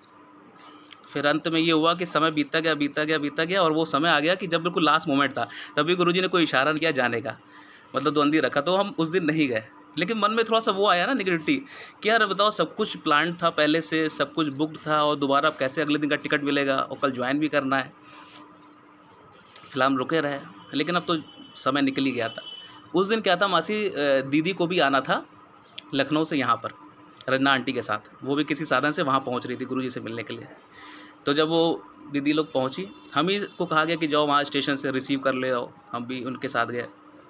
S3: फिर अंत में ये हुआ कि समय बीतता गया और वो समय आ गया कि जब बिल्कुल लास्ट मोमेंट था, तभी गुरुजी ने कोई इशारा नहीं किया जाने का, मतलब द्वंद्वी रखा। तो हम उस दिन नहीं गए। लेकिन मन में थोड़ा सा वो आया ना नेगेटिविटी कि यार बताओ, सब कुछ प्लान था पहले से, सब कुछ बुक्ड था, और दोबारा कैसे अगले दिन का टिकट मिलेगा, और कल ज्वाइन भी करना है। फिलहाल हम रुके रहे, लेकिन अब तो समय निकल ही गया था। उस दिन क्या था, मासी दीदी को भी आना था लखनऊ से यहाँ पर रजना आंटी के साथ। वो भी किसी साधन से वहाँ पहुँच रही थी गुरुजी से मिलने के लिए। तो जब वो दीदी लोग पहुँची, हम ही को कहा गया कि जाओ वहाँ स्टेशन से रिसीव कर ले आओ। हम भी उनके साथ गए,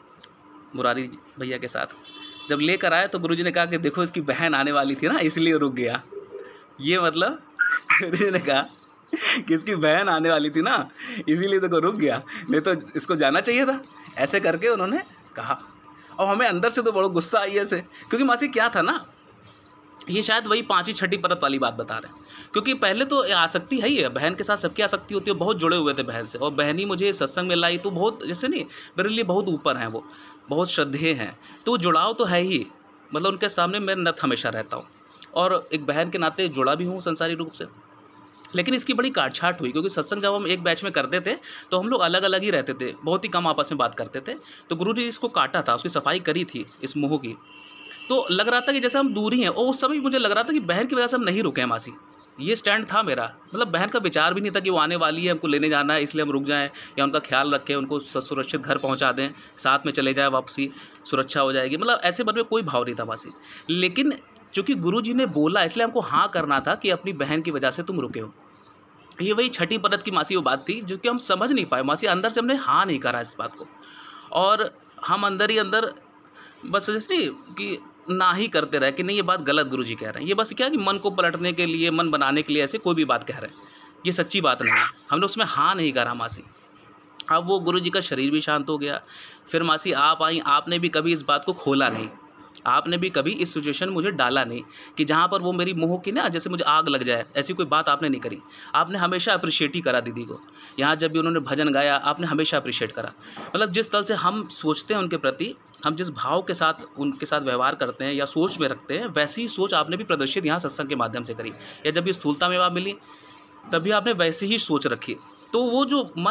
S3: मुरारी भैया के साथ। जब लेकर आए तो गुरुजी ने कहा कि देखो इसकी बहन आने वाली थी ना, इसलिए रुक गया। ये मतलब गुरुजी ने कहा कि इसकी बहन आने वाली थी ना, इसीलिए तो रुक गया, नहीं तो इसको जाना चाहिए था। ऐसे करके उन्होंने कहा। और हमें अंदर से तो बड़ा गुस्सा आई ऐसे, क्योंकि मासी क्या था ना, ये शायद वही 5वीं 6ठी परत वाली बात बता रहे हैं। क्योंकि पहले तो आसक्ति है ही है, बहन के साथ सबकी आसक्ति होती है, बहुत जुड़े हुए थे बहन से। और बहन ही मुझे सत्संग में लाई, तो बहुत जैसे नहीं, मेरे लिए बहुत ऊपर हैं, वो बहुत श्रद्धेय हैं, तो जुड़ाव तो है ही। मतलब उनके सामने मैं नत हमेशा रहता हूँ, और एक बहन के नाते जुड़ा भी हूँ संसारी रूप से। लेकिन इसकी बड़ी काटछाट हुई, क्योंकि सत्संग जब हम एक बैच में करते थे तो हम लोग अलग अलग ही रहते थे, बहुत ही कम आपस में बात करते थे। तो गुरु जी इसको काटा था, उसकी सफाई करी थी इस मोह की। तो लग रहा था कि जैसे हम दूर ही हैं। और उस समय मुझे लग रहा था कि बहन की वजह से हम नहीं रुके हैं मासी। ये स्टैंड था मेरा, मतलब बहन का विचार भी नहीं था कि वो आने वाली है, हमको लेने जाना है, इसलिए हम रुक जाएं, या उनका ख्याल रखें, उनको सुरक्षित घर पहुंचा दें, साथ में चले जाए, वापसी सुरक्षा हो जाएगी। मतलब ऐसे मन में कोई भाव नहीं था मासी। लेकिन चूँकि गुरु जी ने बोला, इसलिए हमको हाँ करना था कि अपनी बहन की वजह से तुम रुके हो। ये वही 6ठी परत की मासी वो बात थी जो कि हम समझ नहीं पाए मासी। अंदर से हमने हाँ नहीं करा इस बात को, और हम अंदर ही अंदर बस जैसे कि ना ही करते रहे कि नहीं ये बात गलत गुरुजी कह रहे हैं। ये बस क्या कि मन को पलटने के लिए, मन बनाने के लिए ऐसे कोई भी बात कह रहे हैं, ये सच्ची बात नहीं है। हमने उसमें हाँ नहीं करा मासी। अब वो गुरुजी का शरीर भी शांत हो गया। फिर मासी आप आई, आपने भी कभी इस बात को खोला नहीं, आपने भी कभी इस सिचुएशन मुझे डाला नहीं कि जहाँ पर वो मेरी मोह की ना जैसे मुझे आग लग जाए, ऐसी कोई बात आपने नहीं करी। आपने हमेशा अप्रिशिएट ही करा दीदी को। यहाँ जब भी उन्होंने भजन गाया, आपने हमेशा अप्रिशिएट करा। मतलब जिस तरह से हम सोचते हैं उनके प्रति, हम जिस भाव के साथ उनके साथ व्यवहार करते हैं या सोच में रखते हैं, वैसी ही सोच आपने भी प्रदर्शित यहाँ सत्संग के माध्यम से करी। या जब भी स्थूलता में आप मिली, तभी आपने वैसे ही सोच रखी। तो वो जो मन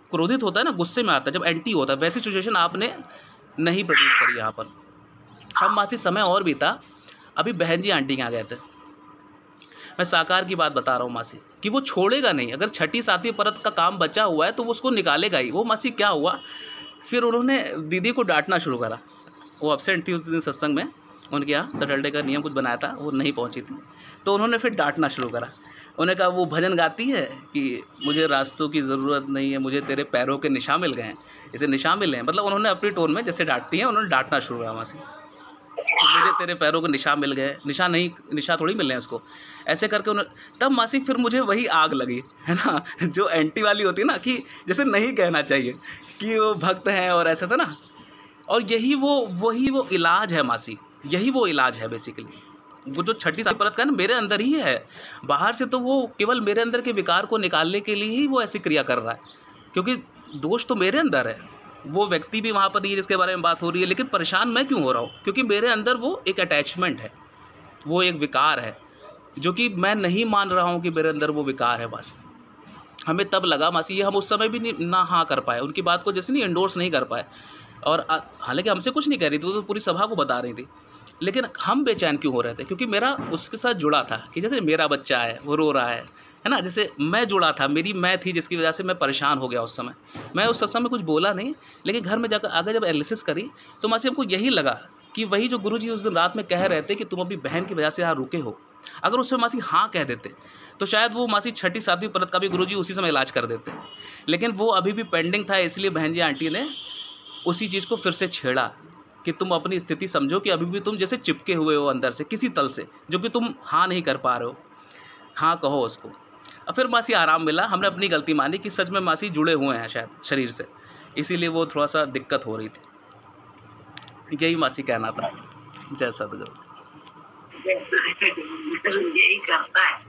S3: क्रोधित होता है ना, गुस्से में आता है, जब एंटी होता है, वैसी सिचुएशन आपने नहीं प्रोड्यूस करी यहाँ पर। अब मासी समय और भी था, अभी बहन जी आंटी के यहाँ गए थे। मैं साकार की बात बता रहा हूँ मासी, कि वो छोड़ेगा नहीं, अगर 6ठी 7वीं परत का काम बचा हुआ है तो वो उसको निकालेगा ही। वो मासी क्या हुआ, फिर उन्होंने दीदी को डांटना शुरू करा। वो एब्सेंट थी उस दिन सत्संग में, उनके यहाँ सैटरडे का नियम कुछ बनाया था, वो नहीं पहुँची थी, तो उन्होंने फिर डांटना शुरू करा। उन्होंने कहा वो भजन गाती है कि मुझे रास्तों की ज़रूरत नहीं है, मुझे तेरे पैरों के निशान मिल गए हैं, इसे निशान मिले हैं। मतलब उन्होंने अपनी टोन में जैसे डांटती हैं, उन्होंने डांटना शुरू करा मासी, मुझे तेरे पैरों के निशान मिल गए। निशान नहीं, निशान थोड़ी मिल रहे हैं उसको, ऐसे करके उन्होंने। तब मासी फिर मुझे वही आग लगी है ना, जो एंटी वाली होती है ना, कि जैसे नहीं कहना चाहिए कि वो भक्त हैं और ऐसा ना। और वही वो इलाज है मासी, यही वो इलाज है बेसिकली। वो जो 6ठी 7वीं परत का ना मेरे अंदर ही है, बाहर से तो वो केवल मेरे अंदर के विकार को निकालने के लिए ही वो ऐसी क्रिया कर रहा है, क्योंकि दोष तो मेरे अंदर है। वो व्यक्ति भी वहाँ पर नहीं है जिसके बारे में बात हो रही है, लेकिन परेशान मैं क्यों हो रहा हूँ, क्योंकि मेरे अंदर वो एक अटैचमेंट है, वो एक विकार है, जो कि मैं नहीं मान रहा हूँ कि मेरे अंदर वो विकार है। बस हमें तब लगा मासी, ये हम उस समय भी नहीं ना हाँ कर पाए, उनकी बात को जैसे नहीं एंडोर्स नहीं कर पाए। और हालांकि हमसे कुछ नहीं कह रही थी, वो तो पूरी सभा को बता रही थी, लेकिन हम बेचैन क्यों हो रहे थे, क्योंकि मेरा उसके साथ जुड़ा था कि जैसे मेरा बच्चा है वो रो रहा है ना, जैसे मैं जुड़ा था, मेरी मैं थी, जिसकी वजह से मैं परेशान हो गया उस समय। मैं उस सत्संग में कुछ बोला नहीं, लेकिन घर में जाकर आगे जब एनालिसिस करी तो मासी हमको यही लगा कि वही जो गुरुजी उस दिन रात में कह रहे थे कि तुम अपनी बहन की वजह से यहाँ रुके हो, अगर उससे मासी हाँ कह देते तो शायद वो मासी 6ठी 7वीं परत का भी गुरुजी उसी समय इलाज कर देते, लेकिन वो अभी भी पेंडिंग था। इसलिए बहन जी आंटी ने उसी चीज़ को फिर से छेड़ा कि तुम अपनी स्थिति समझो कि अभी भी तुम जैसे चिपके हुए हो अंदर से किसी तल से, जो कि तुम हाँ नहीं कर पा रहे हो, हाँ कहो उसको। और फिर मासी आराम मिला, हमने अपनी गलती मानी कि सच में मासी जुड़े हुए हैं शायद शरीर से, इसीलिए वो थोड़ा सा दिक्कत हो रही थी। यही मासी कहना था। जय सद्गुरु।
S1: यही करता है,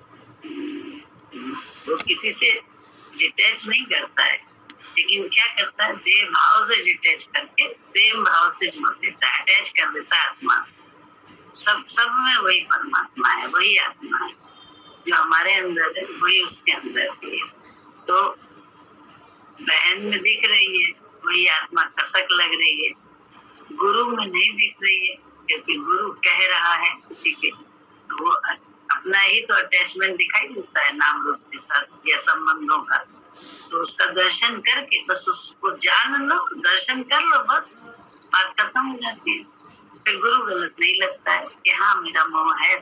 S1: वो किसी से डिटैच नहीं करता है, लेकिन क्या करता है, देह भाव से डिटैच करके प्रेम भाव से जोड़ देता है, अटैच कर देता है आत्मा से। सब में वही परमात्मा है, वही आत्मा है, जो हमारे अंदर है वही उसके अंदर भी है। तो बहन में दिख रही है वही आत्मा, कसक लग रही है, गुरु में नहीं दिख रही है, क्योंकि गुरु कह रहा है किसी के, तो वो अपना ही तो अटैचमेंट दिखाई देता है नाम रूप के साथ या संबंधों का। तो उसका दर्शन करके बस उसको जान लो, दर्शन कर लो, बस बात खत्म हो जाती है। फिर गुरु गलत नहीं लगता है कि हाँ मेरा मोह है,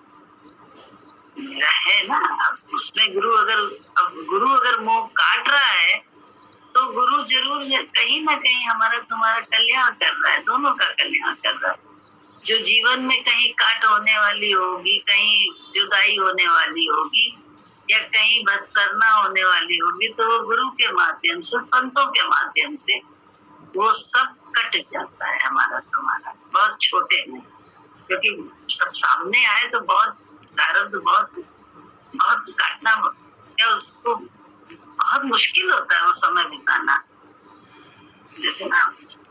S1: मेरा है ना। अब उसमें गुरु अगर मोह काट रहा है तो गुरु जरूर कहीं ना कहीं हमारा तुम्हारा कल्याण कर रहा है, दोनों का कल्याण कर रहा है। जो जीवन में कहीं काट होने वाली होगी, कहीं जुदाई होने वाली होगी, या कहीं बदसरना होने वाली होगी, तो वो गुरु के माध्यम से, संतों के माध्यम से वो सब कट जाता है हमारा तुम्हारा, बहुत छोटे में। क्योंकि सब सामने आए तो बहुत काटना, क्या उसको बहुत मुश्किल होता है वो समय बिताना। जैसे ना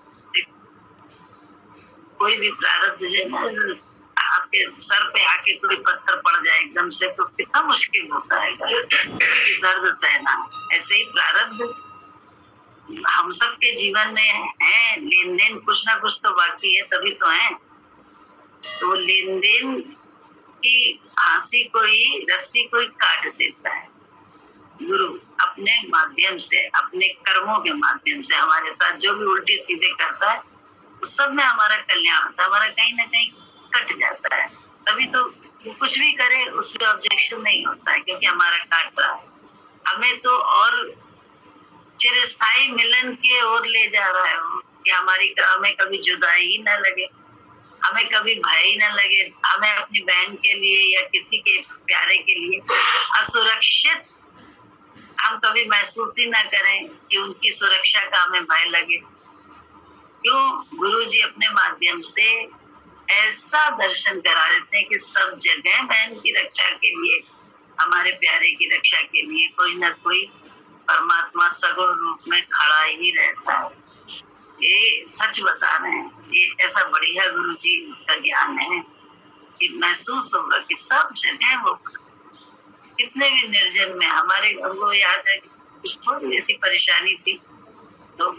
S1: कोई भी प्रारब्ध जो है ना, आपके सर पे आके कोई पत्थर पड़ जाए एकदम से, तो कितना मुश्किल होता है उसकी दर्द सहना। ऐसे ही प्रारब्ध हम सब के जीवन में है, लेन देन कुछ ना कुछ तो बाकी है, तभी तो है। तो लेन देन की फांसी कोई, रस्सी कोई काट देता है, गुरु अपने माध्यम से, अपने कर्मों के माध्यम से हमारे साथ जो भी उल्टे सीधे करता है, उस सब में हमारा कल्याण होता है, हमारा कहीं ना कहीं कट जाता है। तभी तो वो कुछ भी करे उसमें ऑब्जेक्शन नहीं होता है, क्योंकि हमारा काट रहा है हमें तो, और चिरस्थायी मिलन की ओर ले जा रहा है वो, कि हमें कभी जुदाई ही न लगे, हमें कभी भय ही न लगे, हमें अपनी बहन के लिए या किसी के प्यारे के लिए असुरक्षित हम कभी महसूस ही ना करें कि उनकी सुरक्षा का हमें भय लगे। क्यों? गुरु जी अपने माध्यम से ऐसा दर्शन करा देते हैं कि सब जगह बहन की रक्षा के लिए, हमारे प्यारे की रक्षा के लिए कोई ना कोई परमात्मा सगुण रूप में खड़ा ही रहता है। ये सच बता रहे हैं, ये ऐसा बढ़िया गुरु जी का ज्ञान है कि महसूस होगा कि सब जगह वो, कितने भी निर्जन में, हमारे हमको याद है कुछ थोड़ी ऐसी परेशानी थी तो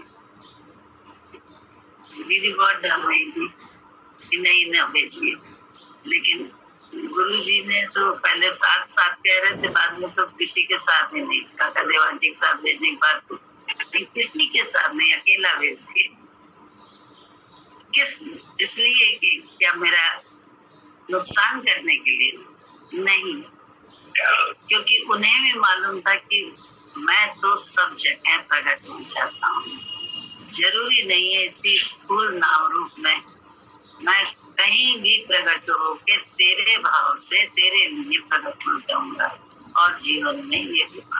S1: दीदी बहुत डर रही थी कि नहीं न भेजिए, लेकिन गुरुजी ने तो पहले साथ साथ कह रहे थे, बाद में तो किसी के साथ ही नहीं, काका देवांटी के साथ भेजने के बाद तो किसी के साथ नहीं, अकेला भेजिए। किस इसलिए कि क्या मेरा नुकसान करने के लिए नहीं, क्योंकि उन्हें भी मालूम था कि मैं तो सब जगह प्रकट हो जाता हूँ, जरूरी नहीं है इसी स्थूल नाम रूप में, मैं कहीं भी प्रकट होके तेरे भाव से तेरे लिए प्रकट हो जाऊंगा। और जीवन में ये हुआ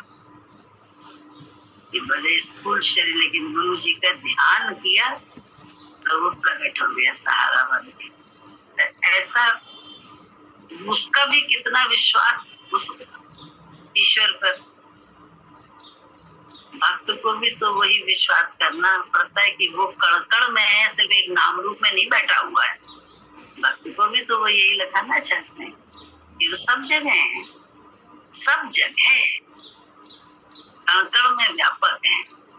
S1: कि बड़े स्थूल शरीर, लेकिन गुरु जी का ध्यान किया तो वो प्रकट हो गया सहारा बन के। ऐसा उसका भी कितना विश्वास उस ईश्वर पर, भक्त को भी तो वही विश्वास करना पड़ता है कि वो कड़ में है, सिर्फ एक नाम रूप में नहीं बैठा हुआ है। भक्त को भी तो वो यही लगाना चाहते हैं कि वो सब जगह है, सब जगह कड़ में व्यापक है।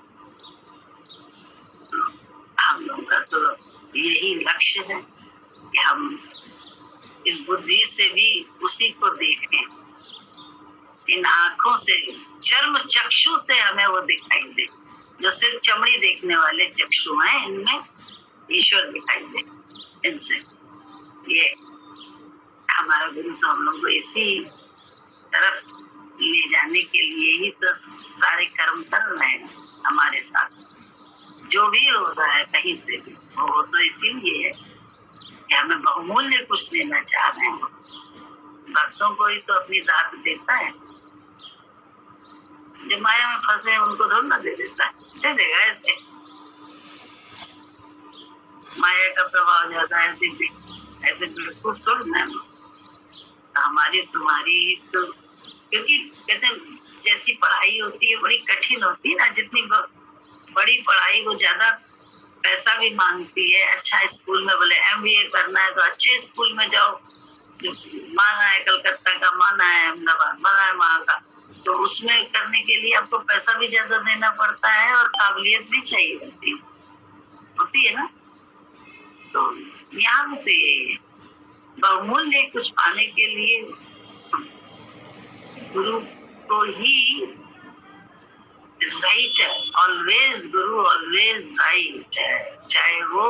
S1: हम लोगों का तो यही लक्ष्य है कि हम इस बुद्धि से भी उसी को देखें, इन आंखों से, चर्म चक्षु से हमें वो दिखाई दे, जो सिर्फ चमड़ी देखने वाले चक्षु हैं, इनमें ईश्वर दिखाई दे। इनसे ये हमारा गुरु तो हम लोग को इसी तरफ ले जाने के लिए ही तो सारे कर्म कर रहे हैं हमारे साथ। जो भी हो रहा है कहीं से भी, वो तो इसीलिए है कि हमें बहुमूल्य कुछ देना चाह रहे हैं। भक्तों को ही तो अपनी दात देता है, जो माया में फंसे उनको थोड़ा ना दे देता है, दे देगा ऐसे। माया का प्रभाव ज्यादा है, दीदी ऐसे बिल्कुल थोड़ी ना। हमारी तुम्हारी तो, क्योंकि कहते जैसी पढ़ाई होती है बड़ी कठिन होती है ना, जितनी बड़ी पढ़ाई वो ज्यादा पैसा भी मांगती है। अच्छा स्कूल में बोले MBA करना है तो अच्छे स्कूल में जाओ, माना है कलकत्ता का, माना है अहमदाबाद, माना है वहाँ का, तो उसमें करने के लिए आपको पैसा भी ज्यादा देना पड़ता है और काबिलियत भी चाहिए होती है ना। तो यहाँ पे बहुमूल्य कुछ पाने के लिए गुरु को ही राइट है, ऑलवेज गुरु ऑलवेज राइट है। चाहे वो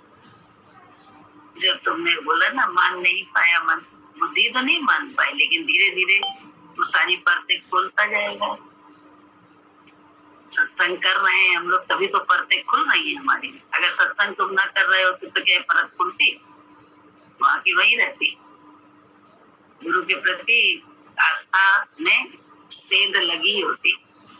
S1: जो तुमने बोला ना, मान नहीं पाया मन, बुद्धि तो नहीं मान पाई, लेकिन धीरे धीरे वो सारी परतें खोलता जाएगा। सत्संग कर रहे हैं हम लोग तभी तो परतें खुल रही है हमारी। अगर सत्संग तुम ना कर रहे हो तो क्या परत खुलती? वहां की वही रहती। गुरु के प्रति आस्था में सेंध लगी होती,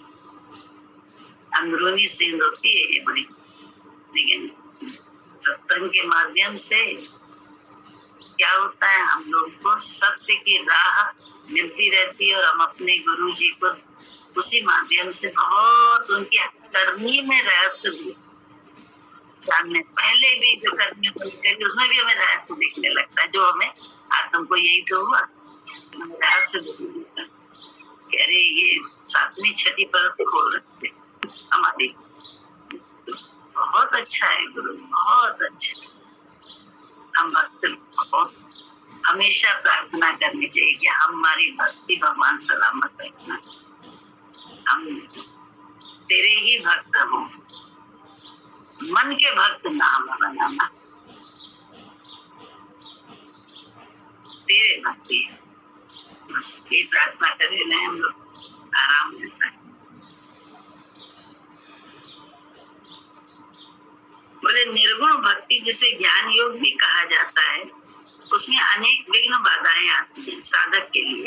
S1: अंदरूनी सेंध होती है ये बड़ी, लेकिन सत्संग के माध्यम से क्या होता है, हम लोग को सत्य की राह मिलती रहती है और हम अपने गुरु जी को उसी माध्यम से बहुत उनकी करनी में रहस्य जानने, पहले भी जो करनी होती उसमें भी हमें रहस्य दिखने लगता है, जो हमें आज तुमको यही तो हुआ, रहस्य दिखने, अरे ये 7वीं 6ठी परत खोल रखते हमारी। बहुत अच्छा है गुरु, बहुत अच्छा। हम भक्त बहुत हमेशा प्रार्थना करनी चाहिए कि हमारी भक्ति भगवान सलामत रखना, हम तेरे ही भक्त हो, मन के भक्त नाम बनाना, तेरे भक्ति, बस ये प्रार्थना करें हम लोग, आराम मिलता है। बोले निर्गुण भक्ति जिसे ज्ञान योग भी कहा जाता है, उसमें अनेक विघ्न बाधाएं आती हैं साधक के लिए।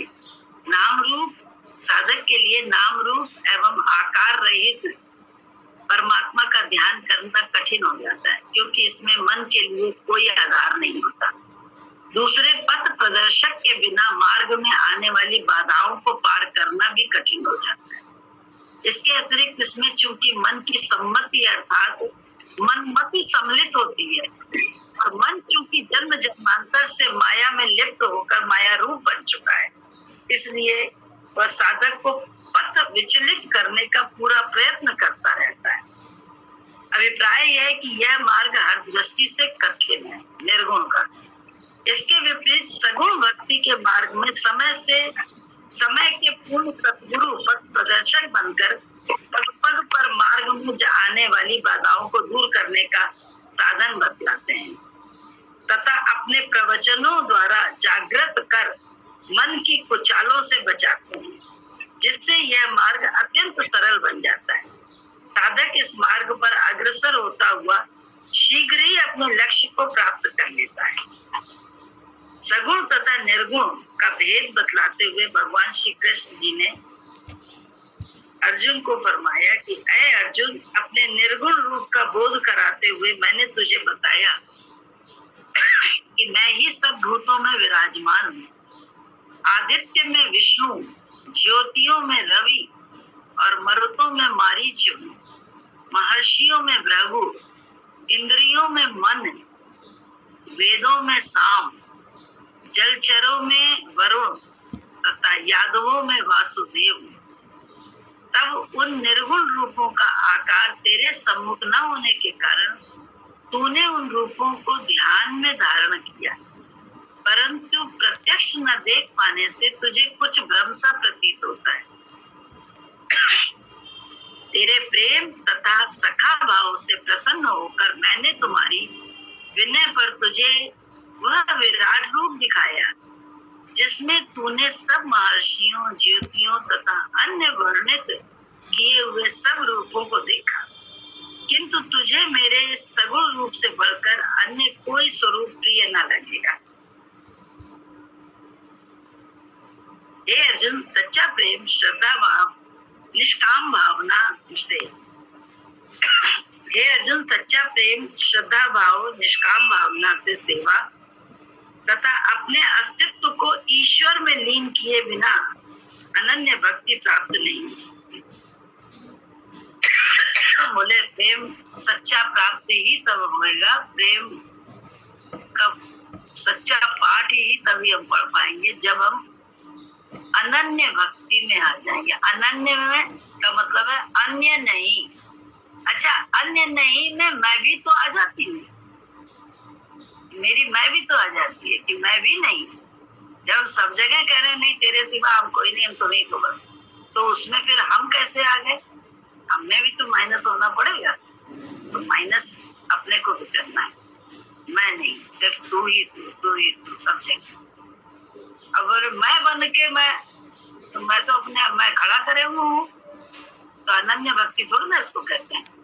S1: साधक के लिए नाम रूप एवं आकार रहित परमात्मा का ध्यान करना कठिन हो जाता है, क्योंकि इसमें मन के लिए कोई आधार नहीं होता। दूसरे पथ प्रदर्शक के बिना मार्ग में आने वाली बाधाओं को पार करना भी कठिन हो जाता है। इसके अतिरिक्त इसमें चूंकि मन की सम्मति अर्थात मनमति सम्मिलित होती है, और मन चूंकि जन्म जन्मांतर से माया में लिप्त होकर माया रूप बन चुका है, इसलिए वह साधक को पथ विचलित करने का पूरा प्रयत्न करता रहता है। अभिप्राय यह है कि यह मार्ग हर दृष्टि से कठिन है, निर्गुण का। इसके विपरीत सगुण भक्ति के मार्ग में समय के पूर्ण सतगुरु पथ प्रदर्शक बनकर पग पग पर मार्ग में आने वाली बाधाओं को दूर करने का साधन बतलाते हैं तथा अपने प्रवचनों द्वारा जागृत कर मन की कुचालों से बचाते हैं, जिससे यह मार्ग अत्यंत सरल बन जाता है। साधक इस मार्ग पर अग्रसर होता हुआ शीघ्र ही अपने लक्ष्य को प्राप्त कर लेता है। सगुण तथा निर्गुण का भेद बतलाते हुए भगवान श्री कृष्ण जी ने अर्जुन को फरमाया कि ऐ अर्जुन, अपने निर्गुण रूप का बोध कराते हुए मैंने तुझे बताया कि मैं ही सब भूतों में विराजमान हूँ। आदित्य में विष्णु, ज्योतियों में रवि और मरुतों में मारीच हूँ। महर्षियों में भृगु, इंद्रियों में मन, वेदों में साम, जलचरों में वरुण तथा यादवों में वासुदेव। तब उन निर्गुण रूपों का आकार तेरे सम्मुख न होने के कारण तूने उन रूपों को ध्यान में धारण किया, परंतु प्रत्यक्ष न देख पाने से तुझे कुछ भ्रम सा प्रतीत होता है। तेरे प्रेम तथा सखा भाव से प्रसन्न होकर मैंने तुम्हारी विनय पर तुझे वह विराट रूप दिखाया जिसमें तूने सब महर्षियों, ज्योतियों तथा अन्य वर्णित किए हुए सब रूपों को देखा, किंतु तुझे मेरे सगुण रूप से बढ़कर अन्य कोई स्वरूप प्रिय न लगेगा। हे अर्जुन, सच्चा प्रेम, श्रद्धा भाव, निष्काम भावना से हे अर्जुन, सच्चा प्रेम, श्रद्धा भाव, निष्काम भावना से सेवा तथा अपने अस्तित्व को ईश्वर में लीन किए बिना अनन्य भक्ति प्राप्त नहीं हो सकती। बोले प्रेम सच्चा प्राप्त ही तब होगा, प्रेम का सच्चा पाठ ही तभी हम पढ़ पाएंगे जब हम अनन्य भक्ति में आ जाएंगे। अनन्य में का मतलब है अन्य नहीं। अच्छा, अन्य नहीं में मैं भी तो आ जाती हूँ, मेरी मैं भी तो आ जाती है कि मैं भी नहीं। जब सब जगह कह रहे नहीं तेरे सिवा हम कोई नहीं, हम तुम्हीं को बस, तो उसमें फिर हम कैसे आ गए? हमें भी तो माइनस होना पड़ेगा, तो माइनस अपने को भी करना है। मैं नहीं, सिर्फ तू ही तू सब जगह। अगर मैं बन के मैं तो अपने मैं खड़ा करे हुआ हूँ, तो अनन्य भक्ति थोड़ी ना इसको कहते हैं।